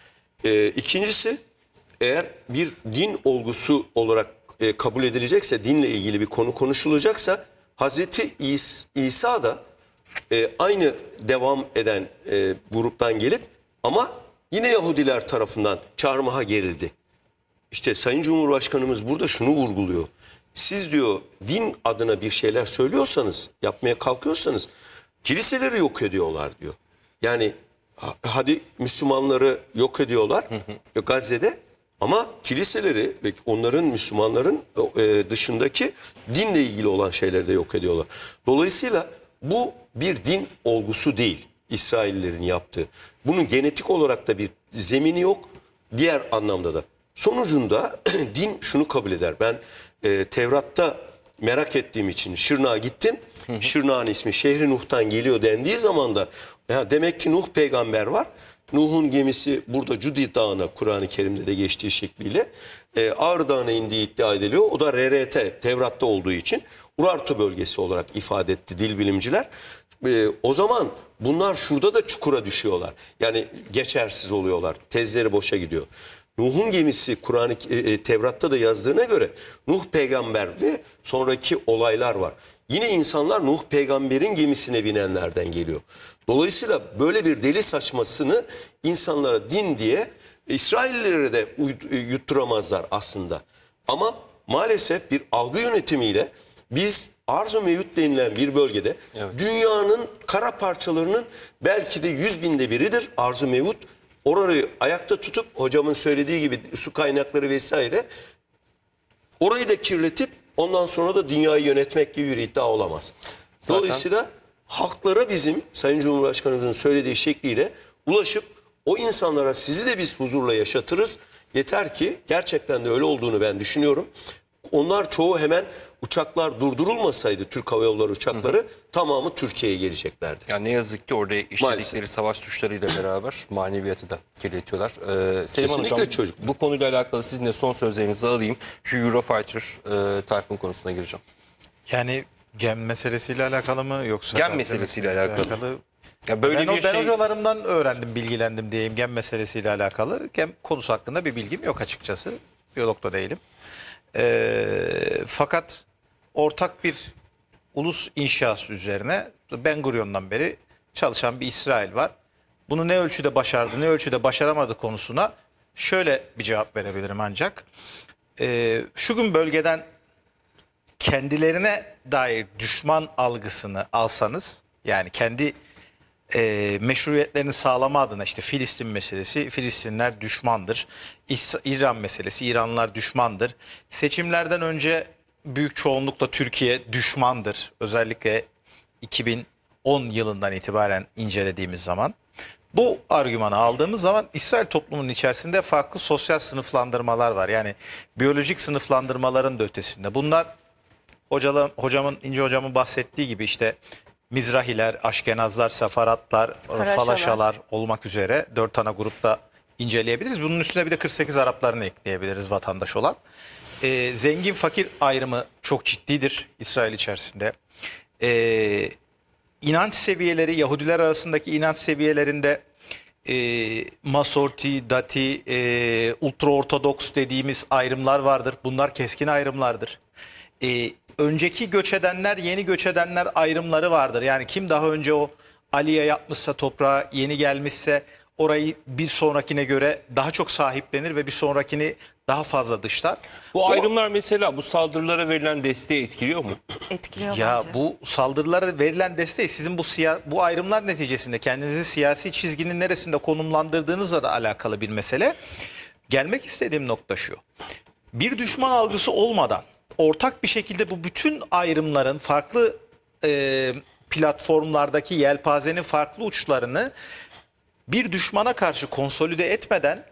E, ikincisi eğer bir din olgusu olarak e, kabul edilecekse, dinle ilgili bir konu konuşulacaksa Hazreti İs, İsa da e, aynı devam eden e, gruptan gelip ama yine Yahudiler tarafından çarmıha gerildi. İşte Sayın Cumhurbaşkanımız burada şunu vurguluyor. Siz diyor din adına bir şeyler söylüyorsanız, yapmaya kalkıyorsanız kiliseleri yok ediyorlar diyor. Yani hadi Müslümanları yok ediyorlar Gazze'de ama kiliseleri ve onların Müslümanların dışındaki dinle ilgili olan şeyleri de yok ediyorlar. Dolayısıyla bu bir din olgusu değil İsraillerin yaptığı. Bunun genetik olarak da bir zemini yok, diğer anlamda da. Sonucunda din şunu kabul eder. Ben e, Tevrat'ta merak ettiğim için Şırnak'a gittim. Hı hı. Şırnak'ın ismi Şehri Nuh'tan geliyor dendiği zaman da ya demek ki Nuh peygamber var. Nuh'un gemisi burada Cudi Dağı'na, Kur'an-ı Kerim'de de geçtiği şekliyle e, Ağrı Dağı'na indiği iddia ediliyor. O da R R T, Tevrat'ta olduğu için Urartu bölgesi olarak ifade etti dil bilimciler. E, o zaman bunlar şurada da çukura düşüyorlar. Yani geçersiz oluyorlar. Tezleri boşa gidiyor. Nuh'un gemisi Kur'an-ı e, Tevrat'ta da yazdığına göre Nuh peygamber ve sonraki olaylar var. Yine insanlar Nuh peygamberin gemisine binenlerden geliyor. Dolayısıyla böyle bir deli saçmasını insanlara din diye İsraillilere de yutturamazlar aslında. Ama maalesef bir algı yönetimiyle biz Arz-ı Mevcut denilen bir bölgede evet. dünyanın kara parçalarının belki de yüz binde biridir Arz-ı Mevcut. Orayı ayakta tutup hocamın söylediği gibi su kaynakları vesaire orayı da kirletip ondan sonra da dünyayı yönetmek gibi bir iddia olamaz. Zaten... Dolayısıyla halklara bizim Sayın Cumhurbaşkanımızın söylediği şekliyle ulaşıp o insanlara sizi de biz huzurla yaşatırız. Yeter ki gerçekten de öyle olduğunu ben düşünüyorum. Onlar çoğu hemen uçaklar durdurulmasaydı, Türk Hava Yolları uçakları, hı hı, tamamı Türkiye'ye geleceklerdi. Yani ne yazık ki orada işledikleri Maalesef. savaş suçlarıyla beraber maneviyatı da kirletiyorlar. Ee, Süleyman Kesinlikle Hocam, çocuk. bu konuyla alakalı sizin de son sözlerinizi alayım. Şu Eurofighter e, Tayfun konusuna gireceğim. Yani gem meselesiyle alakalı mı yoksa Gem Gazze meselesiyle meselesiyle alakalı. Ya böyle ben, o- bir ben şey... hocalarımdan öğrendim, bilgilendim diyeyim gem meselesiyle alakalı. Gem konusu hakkında bir bilgim yok açıkçası. Biyolog da değilim. Ee, fakat ortak bir ulus inşası üzerine Ben Gurion'dan beri çalışan bir İsrail var. Bunu ne ölçüde başardı, ne ölçüde başaramadı konusuna şöyle bir cevap verebilirim ancak. Ee, şu gün bölgeden kendilerine dair düşman algısını alsanız, yani kendi e, meşruiyetlerini sağlama adına işte Filistin meselesi, Filistinler düşmandır. İs- İran meselesi, İranlılar düşmandır. Seçimlerden önce büyük çoğunlukla Türkiye düşmandır. Özellikle iki bin on yılından itibaren incelediğimiz zaman. Bu argümanı aldığımız zaman İsrail toplumunun içerisinde farklı sosyal sınıflandırmalar var. Yani biyolojik sınıflandırmaların da ötesinde. Bunlar hocalı, hocamın, İnce hocamın bahsettiği gibi işte Mizrahiler, Aşkenazlar, Sefaratlar, Faraşalar. Falaşalar olmak üzere dört ana grupta inceleyebiliriz. Bunun üstüne bir de kırk sekiz Araplarını ekleyebiliriz vatandaş olan. Ee, zengin fakir ayrımı çok ciddidir İsrail içerisinde. Ee, inanç seviyeleri, Yahudiler arasındaki inanç seviyelerinde e, Masorti, Dati, e, Ultraortodoks dediğimiz ayrımlar vardır. Bunlar keskin ayrımlardır. E, önceki göç edenler, yeni göç edenler ayrımları vardır. Yani kim daha önce o Aliye yapmışsa, toprağa yeni gelmişse orayı bir sonrakine göre daha çok sahiplenir ve bir sonrakini daha fazla dışlar. Bu ayrımlar mesela bu saldırılara verilen desteği etkiliyor mu? Etkiliyor Ya bence. bu saldırılara verilen destek sizin bu siya- bu ayrımlar neticesinde kendinizi siyasi çizginin neresinde konumlandırdığınızla da alakalı bir mesele. Gelmek istediğim nokta şu. Bir düşman algısı olmadan ortak bir şekilde bu bütün ayrımların farklı e, platformlardaki yelpazenin farklı uçlarını bir düşmana karşı konsolide etmeden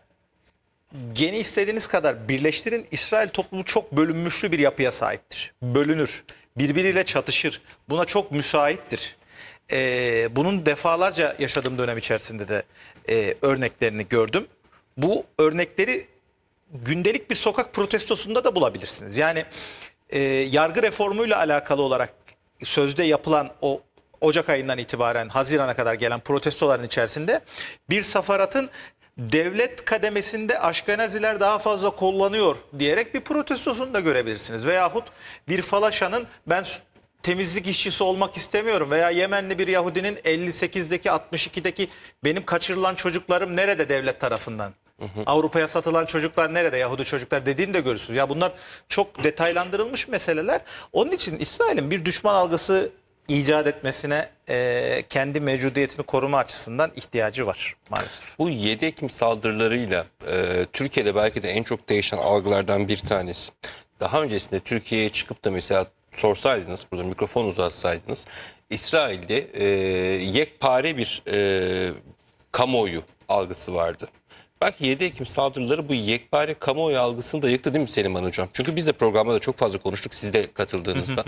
gene istediğiniz kadar birleştirin. İsrail toplumu çok bölünmüşlü bir yapıya sahiptir. Bölünür. Birbiriyle çatışır. Buna çok müsaittir. Ee, bunun defalarca yaşadığım dönem içerisinde de e, örneklerini gördüm. Bu örnekleri gündelik bir sokak protestosunda da bulabilirsiniz. Yani e, yargı reformuyla alakalı olarak sözde yapılan o Ocak ayından itibaren Haziran'a kadar gelen protestoların içerisinde bir safaratın devlet kademesinde Aşkenaziler daha fazla kullanıyor diyerek bir protestosunu da görebilirsiniz. Veyahut bir falaşanın ben temizlik işçisi olmak istemiyorum veya Yemenli bir Yahudinin elli sekizdeki altmış ikideki benim kaçırılan çocuklarım nerede devlet tarafından? Avrupa'ya satılan çocuklar nerede? Yahudi çocuklar dediğini de görürsünüz. Ya bunlar çok detaylandırılmış meseleler. Onun için İsrail'in bir düşman algısı icat etmesine e, kendi mevcudiyetini koruma açısından ihtiyacı var maalesef. Bu yedi Ekim saldırılarıyla e, Türkiye'de belki de en çok değişen algılardan bir tanesi. Daha öncesinde Türkiye'ye çıkıp da mesela sorsaydınız, burada mikrofon uzatsaydınız, İsrail'de e, yekpare bir e, kamuoyu algısı vardı. Belki yedi Ekim saldırıları bu yekpare kamuoyu algısını da yıktı değil mi Süleyman Hocam? Çünkü biz de programda da çok fazla konuştuk siz de katıldığınızda.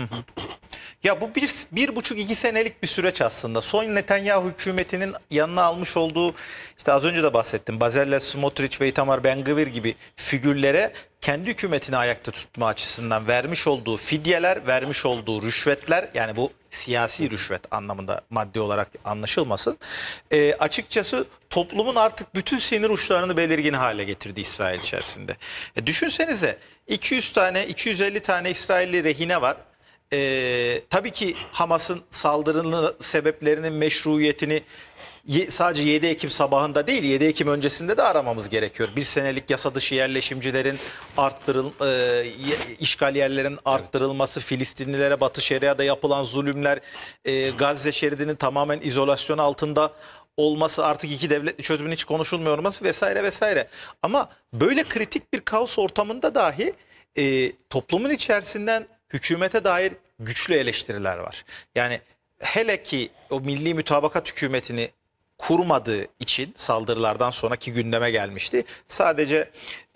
Ya bu bir, bir buçuk iki senelik bir süreç aslında. Son Netanyahu hükümetinin yanına almış olduğu, işte az önce de bahsettim, Bezalel Smotrich ve Itamar Ben-Gvir gibi figürlere kendi hükümetini ayakta tutma açısından vermiş olduğu fidyeler, vermiş olduğu rüşvetler, yani bu siyasi rüşvet anlamında maddi olarak anlaşılmasın. E, açıkçası toplumun artık bütün sinir uçlarını belirgin hale getirdi İsrail içerisinde. E, düşünsenize iki yüz tane, iki yüz elli tane İsrailli rehine var. Ee, tabii ki Hamas'ın saldırının sebeplerinin meşruiyetini ye, sadece yedi Ekim sabahında değil, yedi Ekim öncesinde de aramamız gerekiyor. Bir senelik yasa dışı yerleşimcilerin arttırıl, e, işgal yerlerin arttırılması, Filistinlilere Batı Şeria'da yapılan zulümler, e, Gazze şeridinin tamamen izolasyon altında olması, artık iki devletli çözümün hiç konuşulmuyor olması vesaire vesaire. Ama böyle kritik bir kaos ortamında dahi e, toplumun içerisinden hükümete dair güçlü eleştiriler var. Yani hele ki o milli mütabakat hükümetini kurmadığı için saldırılardan sonraki gündeme gelmişti. Sadece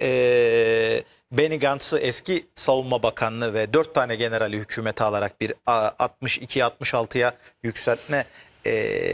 e, Benny Gantz'ı eski savunma bakanlığı ve dört tane generali hükümete alarak bir altmış iki altmış altıya yükseltme e,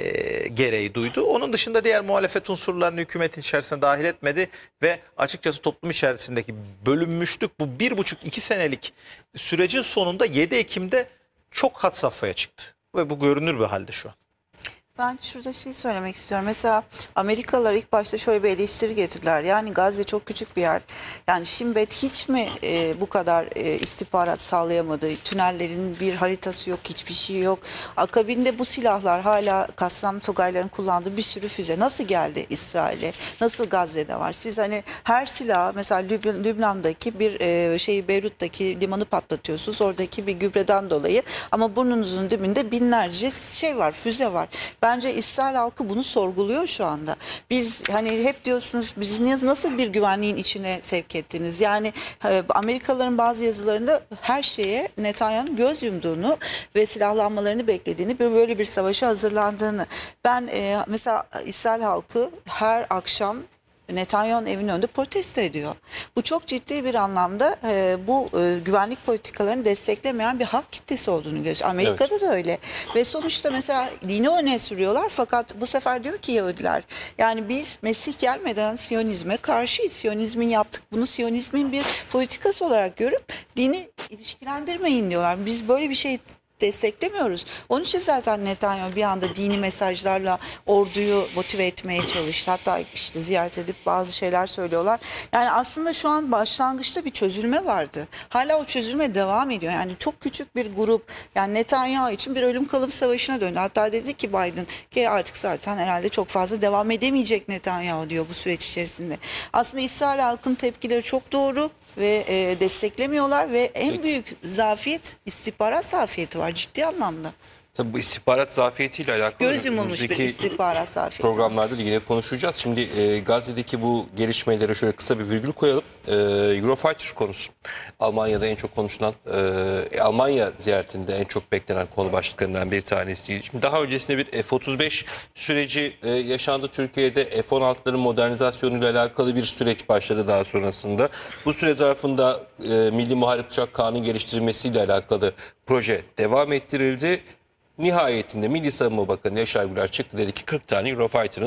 gereği duydu. Onun dışında diğer muhalefet unsurlarını hükümetin içerisine dahil etmedi ve açıkçası toplum içerisindeki bölünmüşlük bu bir buçuk iki senelik sürecin sonunda yedi Ekim'de çok had safhaya çıktı. Ve bu görünür bir halde şu an. Ben şurada şey söylemek istiyorum. Mesela Amerikalılar ilk başta şöyle bir eleştiri getirdiler. Yani Gazze çok küçük bir yer. Yani Shin Bet hiç mi e, bu kadar e, istihbarat sağlayamadı? Tünellerin bir haritası yok, hiçbir şey yok. Akabinde bu silahlar hala Kassam Tugayların kullandığı bir sürü füze nasıl geldi İsrail'e? Nasıl Gazze'de var? Siz hani her silah mesela Lüb- Lübnan'daki bir e, şeyi Beyrut'taki limanı patlatıyorsunuz. Oradaki bir gübreden dolayı ama burnunuzun dibinde binlerce şey var, füze var. Bence İsrail halkı bunu sorguluyor şu anda. Biz hani hep diyorsunuz biz nasıl bir güvenliğin içine sevk ettiniz? Yani Amerikalıların bazı yazılarında her şeye Netanyahu'nun göz yumduğunu ve silahlanmalarını beklediğini, böyle bir savaşa hazırlandığını. Ben e, mesela İsrail halkı her akşam Netanyahu'nun evinin önünde protesto ediyor. Bu çok ciddi bir anlamda e, bu e, güvenlik politikalarını desteklemeyen bir halk kitlesi olduğunu gösteriyor. Amerika'da evet. da öyle. Ve sonuçta mesela dini öne sürüyorlar fakat bu sefer diyor ki Yahudiler yani biz Mesih gelmeden Siyonizme karşıyız. Siyonizmin yaptık bunu Siyonizmin bir politikası olarak görüp dini ilişkilendirmeyin diyorlar. Biz böyle bir şey desteklemiyoruz. Onun için zaten Netanyahu bir anda dini mesajlarla orduyu motive etmeye çalıştı. Hatta işte ziyaret edip bazı şeyler söylüyorlar. Yani aslında şu an başlangıçta bir çözülme vardı. Hala o çözülme devam ediyor. Yani çok küçük bir grup yani Netanyahu için bir ölüm kalım savaşına döndü. Hatta dedi ki Biden ki artık zaten herhalde çok fazla devam edemeyecek Netanyahu diyor bu süreç içerisinde. Aslında İsrail halkının tepkileri çok doğru ve e, desteklemiyorlar ve en büyük zafiyet istihbarat zafiyeti var ciddi anlamda. Tabii bu istihbarat zafiyetiyle alakalı göz yumulmuş bir istihbarat zafiyeti. Programlarda da yine konuşacağız. Şimdi e, Gazze'deki bu gelişmelere şöyle kısa bir virgül koyalım. E, Eurofighter konusu. Almanya'da en çok konuşulan, e, Almanya ziyaretinde en çok beklenen konu başlıklarından bir tanesi. Şimdi daha öncesinde bir F otuz beş süreci e, yaşandı Türkiye'de. F on altıların modernizasyonuyla alakalı bir süreç başladı daha sonrasında. Bu süre zarfında e, Milli Muharip Uçak Kanunu geliştirilmesiyle alakalı proje devam ettirildi. Nihayetinde Milli Savunma Bakanı Yaşar Güler çıktı dedi ki kırk tane Eurofighter'ın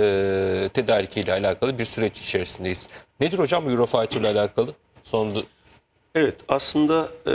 e, tedarikiyle alakalı bir süreç içerisindeyiz. Nedir hocam bu Eurofighter ile alakalı? Sonunda... Evet aslında e,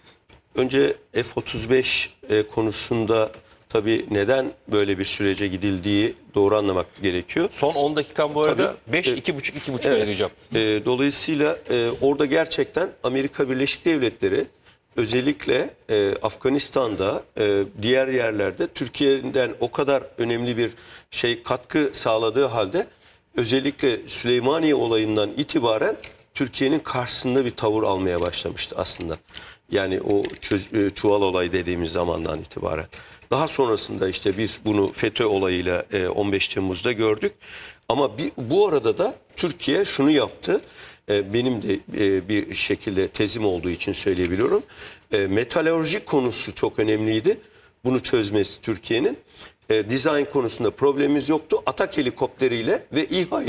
önce F otuz beş e, konusunda tabii neden böyle bir sürece gidildiği doğru anlamak gerekiyor. Son on dakikam bu arada beş iki buçuk iki buçuk ayıracağım. E, dolayısıyla e, orada gerçekten Amerika Birleşik Devletleri özellikle e, Afganistan'da e, diğer yerlerde Türkiye'den o kadar önemli bir şey katkı sağladığı halde özellikle Süleymaniye olayından itibaren Türkiye'nin karşısında bir tavır almaya başlamıştı aslında. Yani o çöz, e, çuval olayı dediğimiz zamandan itibaren. Daha sonrasında işte biz bunu FETÖ olayıyla e, on beş Temmuz'da gördük. Ama bir, bu arada da Türkiye şunu yaptı. Benim de bir şekilde tezim olduğu için söyleyebiliyorum. Metalurji konusu çok önemliydi. Bunu çözmesi Türkiye'nin. Dizayn konusunda problemimiz yoktu. Atak helikopteriyle ve İHA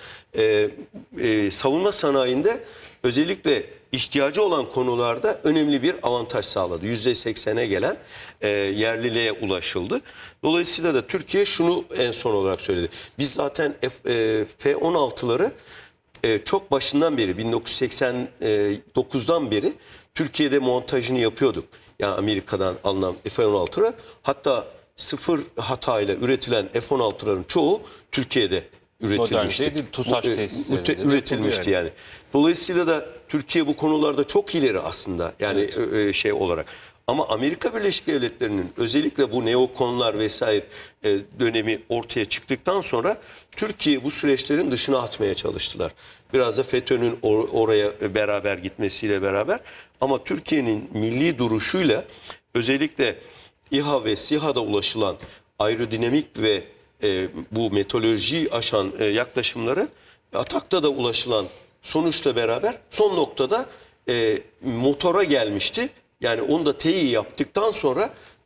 ile savunma sanayinde özellikle ihtiyacı olan konularda önemli bir avantaj sağladı. yüzde seksene gelen yerliliğe ulaşıldı. Dolayısıyla da Türkiye şunu en son olarak söyledi. Biz zaten F on altıları Ee, çok başından beri bin dokuz yüz seksen dokuzdan beri Türkiye'de montajını yapıyorduk. Yani Amerika'dan alınan F on altılara hatta sıfır hatayla üretilen F on altıların çoğu Türkiye'de üretilmişti. TUSAŞ tesislerinde üretilmişti yani. Dolayısıyla da Türkiye bu konularda çok ileri aslında yani evet. şey olarak. Ama Amerika Birleşik Devletleri'nin özellikle bu neokonlar vesaire e, dönemi ortaya çıktıktan sonra Türkiye bu süreçlerin dışına atmaya çalıştılar. Biraz da FETÖ'nün or oraya beraber gitmesiyle beraber. Ama Türkiye'nin milli duruşuyla özellikle İHA ve SİHA'da ulaşılan aerodinamik ve e, bu meteorolojiyi aşan e, yaklaşımları Atak'ta da ulaşılan sonuçla beraber son noktada e, motora gelmişti. Yani onu da teyit yaptıktan sonra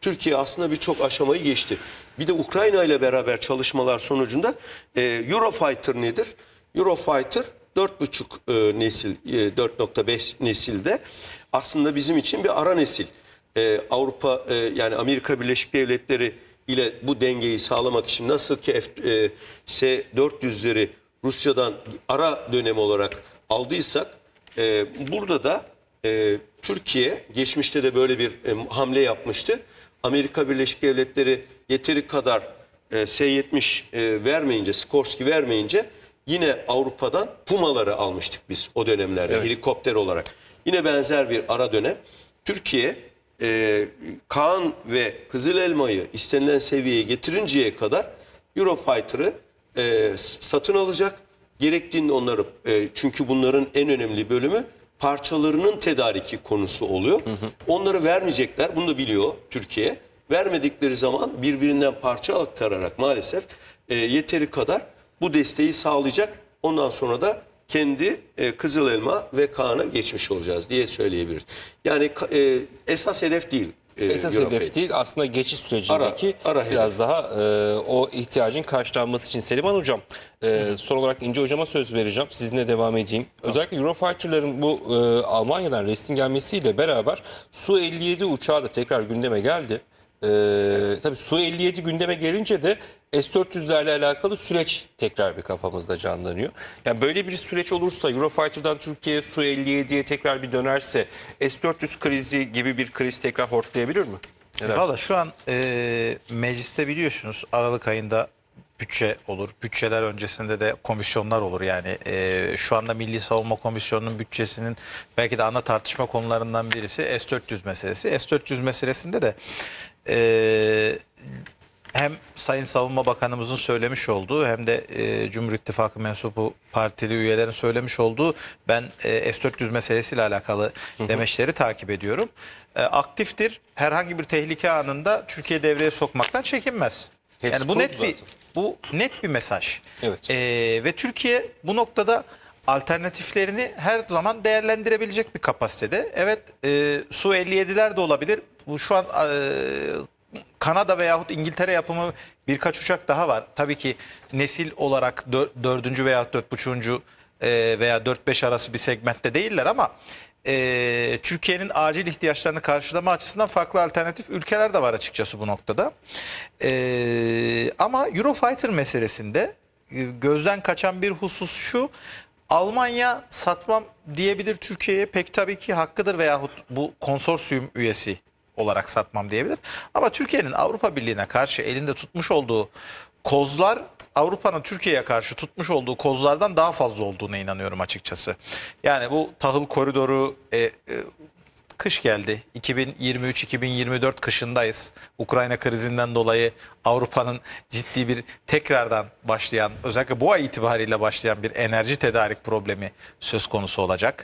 Türkiye aslında birçok aşamayı geçti. Bir de Ukrayna ile beraber çalışmalar sonucunda e, Eurofighter nedir? Eurofighter dört buçuk e, nesil, e, dört nokta beş nesilde aslında bizim için bir ara nesil. E, Avrupa e, yani Amerika Birleşik Devletleri ile bu dengeyi sağlamak için nasıl ki F, e, S dört yüzleri Rusya'dan ara dönem olarak aldıysak e, burada da e, Türkiye geçmişte de böyle bir e, hamle yapmıştı. Amerika Birleşik Devletleri yeteri kadar e, S yetmiş e, vermeyince, Skorsky vermeyince yine Avrupa'dan Puma'ları almıştık biz o dönemlerde, evet, helikopter olarak. Yine benzer bir ara dönem. Türkiye e, Kaan ve Kızıl Elma'yı istenilen seviyeye getirinceye kadar Eurofighter'ı e, satın alacak. Gerektiğinde onları, e, çünkü bunların en önemli bölümü parçalarının tedariki konusu oluyor. Hı hı. Onları vermeyecekler. Bunu da biliyor Türkiye. Vermedikleri zaman birbirinden parça aktararak maalesef e, yeteri kadar bu desteği sağlayacak. Ondan sonra da kendi e, Kızıl Elma ve Kaan'a geçmiş olacağız diye söyleyebiliriz. Yani e, esas hedef değil. E, esas Eurofighter. hedef değil. Aslında geçiş sürecindeki ara, ara biraz hedef. daha e, o ihtiyacın karşılanması için. Seliman Hocam, e, son olarak İnce Hocam'a söz vereceğim. Sizinle devam edeyim. Özellikle Eurofighter'ların bu e, Almanya'dan restin gelmesiyle beraber Su elli yedi uçağı da tekrar gündeme geldi. Ee, tabii Su elli yedi gündeme gelince de S dört yüzlerle alakalı süreç tekrar bir kafamızda canlanıyor. Yani böyle bir süreç olursa, Eurofighter'dan Türkiye Su elli yediye tekrar bir dönerse S dört yüz krizi gibi bir kriz tekrar hortlayabilir mi? Valla şu an e, mecliste biliyorsunuz Aralık ayında bütçe olur. Bütçeler öncesinde de komisyonlar olur. Yani e, şu anda Milli Savunma Komisyonu'nun bütçesinin belki de ana tartışma konularından birisi S dört yüz meselesi. S dört yüz meselesinde de e, hem Sayın Savunma Bakanımızın söylemiş olduğu hem de e, Cumhur İttifakı mensubu partili üyelerin söylemiş olduğu, ben e, S dört yüz meselesiyle alakalı hı hı. demeçleri takip ediyorum. E, aktiftir. Herhangi bir tehlike anında Türkiye devreye sokmaktan çekinmez. Hepsi yani bu net zaten. bir bu net bir mesaj. Evet. E, ve Türkiye bu noktada alternatiflerini her zaman değerlendirebilecek bir kapasitede. Evet, e, Su elli yediler de olabilir. Bu şu an e, Kanada veyahut İngiltere yapımı birkaç uçak daha var. Tabii ki nesil olarak dördüncü veya dört buçuğuncu e, veya dört beş arası bir segmentte değiller ama e, Türkiye'nin acil ihtiyaçlarını karşılama açısından farklı alternatif ülkeler de var açıkçası bu noktada. E, ama Eurofighter meselesinde e, gözden kaçan bir husus şu: Almanya satmam diyebilir Türkiye'ye, pek tabii ki hakkıdır, veyahut bu konsorsiyum üyesi olarak satmam diyebilir. Ama Türkiye'nin Avrupa Birliği'ne karşı elinde tutmuş olduğu kozlar, Avrupa'nın Türkiye'ye karşı tutmuş olduğu kozlardan daha fazla olduğuna inanıyorum açıkçası. Yani bu tahıl koridoru, e, e, kış geldi. iki bin yirmi üç iki bin yirmi dört kışındayız. Ukrayna krizinden dolayı Avrupa'nın ciddi bir tekrardan başlayan, özellikle bu ay itibariyle başlayan bir enerji tedarik problemi söz konusu olacak.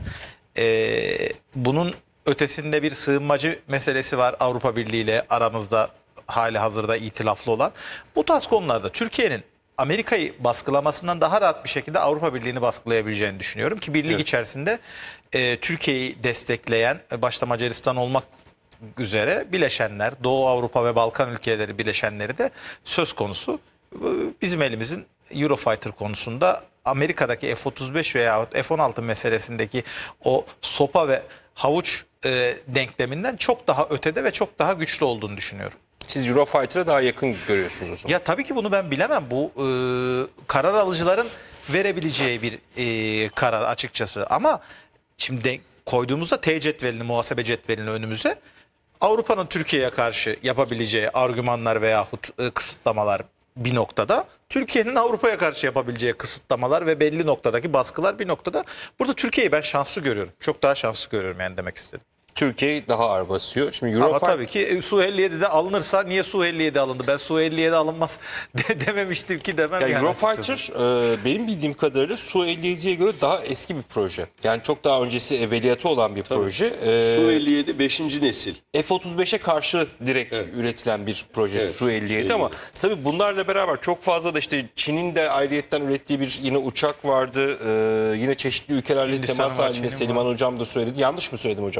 E, bunun ötesinde bir sığınmacı meselesi var Avrupa Birliği ile aramızda hali hazırda itilaflı olan. Bu tarz konularda Türkiye'nin Amerika'yı baskılamasından daha rahat bir şekilde Avrupa Birliği'ni baskılayabileceğini düşünüyorum ki birlik evet. içerisinde e, Türkiye'yi destekleyen, başta Macaristan olmak üzere bileşenler, Doğu Avrupa ve Balkan ülkeleri bileşenleri de söz konusu. Bizim elimizin Eurofighter konusunda Amerika'daki F otuz beş veya F on altı meselesindeki o sopa ve havuç e, denkleminden çok daha ötede ve çok daha güçlü olduğunu düşünüyorum. Siz Eurofighter'a daha yakın görüyorsunuz o zaman. Ya tabii ki bunu ben bilemem. Bu e, karar alıcıların verebileceği bir e, karar açıkçası. Ama şimdi koyduğumuzda T cetvelini, muhasebe cetvelini önümüze, Avrupa'nın Türkiye'ye karşı yapabileceği argümanlar veyahut e, kısıtlamalar bir noktada, Türkiye'nin Avrupa'ya karşı yapabileceği kısıtlamalar ve belli noktadaki baskılar bir noktada. Burada Türkiye'yi ben şanslı görüyorum. Çok daha şanslı görüyorum yani, demek istedim. Türkiye daha ağır basıyor. Şimdi Eurofighter... Ama tabii ki Su elli yedi'de alınırsa, niye Su elli yedi alındı? Ben Su elli yedi alınmaz de dememiştim ki demem yani. yani Eurofighter e, benim bildiğim kadarıyla Su elli yedi'ye göre daha eski bir proje. Yani çok daha öncesi evveliyatı olan bir tabii. proje. E, Su elli yedi beşinci nesil. F otuz beşe karşı direkt evet. üretilen bir proje evet. Su elli yedi ama tabii bunlarla beraber çok fazla da işte Çin'in de ayrıyetten ürettiği bir yine uçak vardı. E, yine çeşitli ülkelerle temas halinde, Seliman Hocam da söyledi. Yanlış mı söyledim hocam? Evet.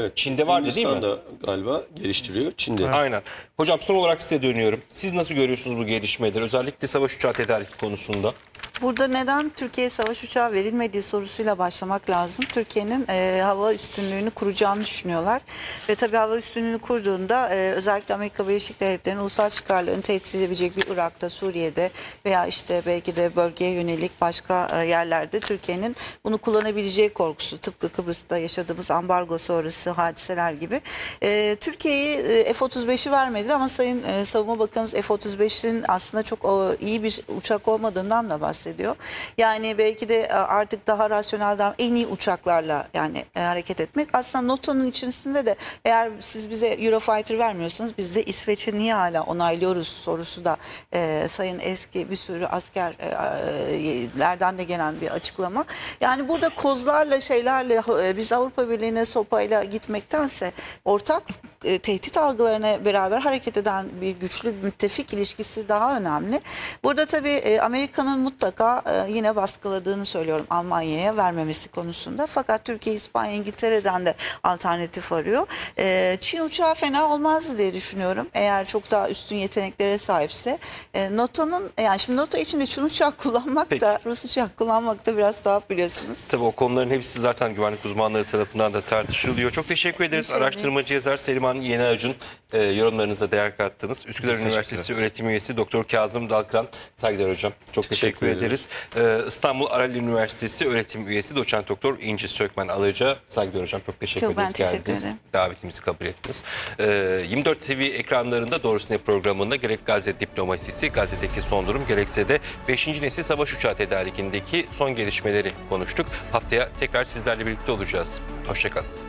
Evet. Çin'de vardı değil mi? Hindistan da galiba geliştiriyor. Çin'de. Aynen. Hocam son olarak size dönüyorum. Siz nasıl görüyorsunuz bu gelişmeleri? Özellikle savaş uçağı tedariki konusunda. Burada neden Türkiye'ye savaş uçağı verilmediği sorusuyla başlamak lazım. Türkiye'nin e, hava üstünlüğünü kuracağını düşünüyorlar. Ve tabii hava üstünlüğünü kurduğunda e, özellikle Amerika Birleşik Devletleri'nin ulusal çıkarlarını tehdit edebilecek bir Irak'ta, Suriye'de veya işte belki de bölgeye yönelik başka e, yerlerde Türkiye'nin bunu kullanabileceği korkusu. Tıpkı Kıbrıs'ta yaşadığımız ambargo sonrası hadiseler gibi. E, Türkiye'yi e, F otuz beşi vermedi ama Sayın e, Savunma Bakanımız F otuz beşin aslında çok o, iyi bir uçak olmadığından da bahsediyor. Yani belki de artık daha rasyonel, daha en iyi uçaklarla yani e, hareket etmek. Aslında NATO'nun içerisinde de eğer siz bize Eurofighter vermiyorsanız biz de İsveç'i niye hala onaylıyoruz sorusu da e, Sayın eski bir sürü askerlerden de gelen bir açıklama. Yani burada kozlarla şeylerle e, biz Avrupa Birliği'ne sopayla gitmektense ortak e, tehdit algılarına beraber hareket eden bir güçlü müttefik ilişkisi daha önemli. Burada tabii e, Amerika'nın mutlaka yine baskıladığını söylüyorum Almanya'ya vermemesi konusunda. Fakat Türkiye, İspanya, İngiltere'den de alternatif arıyor. Çin uçağı fena olmazdı diye düşünüyorum. Eğer çok daha üstün yeteneklere sahipse. NATO'nun yani şimdi NATO içinde Çin uçağı kullanmak Peki. da Rus uçağı kullanmak da biraz tuhaf biliyorsunuz. Tabii o konuların hepsi zaten güvenlik uzmanları tarafından da tartışılıyor. Çok teşekkür ederiz. Bir şey değil. Araştırmacı yazar Seriman Yeniacun e, yorumlarınıza değer kattınız. Üsküdar Biz Üniversitesi teşekkür öğretim üyesi Doktor Kazım Dalkıran. Saygıdeğer hocam. Çok teşekkür, Teşekkür ederiz. E, İstanbul Arali Üniversitesi öğretim üyesi Doçent Doktor İnci Sökmen Alıca. Saygıdeğer hocam. Çok teşekkür Çok ben ederiz. teşekkür geldiniz. ederim. Davetimizi kabul ettiniz. E, yirmi dört T V ekranlarında Doğrusu Ne programında gerek Gazze diplomasisi, Gazze'deki son durum, gerekse de beşinci nesil savaş uçağı tedarikindeki son gelişmeleri konuştuk. Haftaya tekrar sizlerle birlikte olacağız. Hoşçakalın.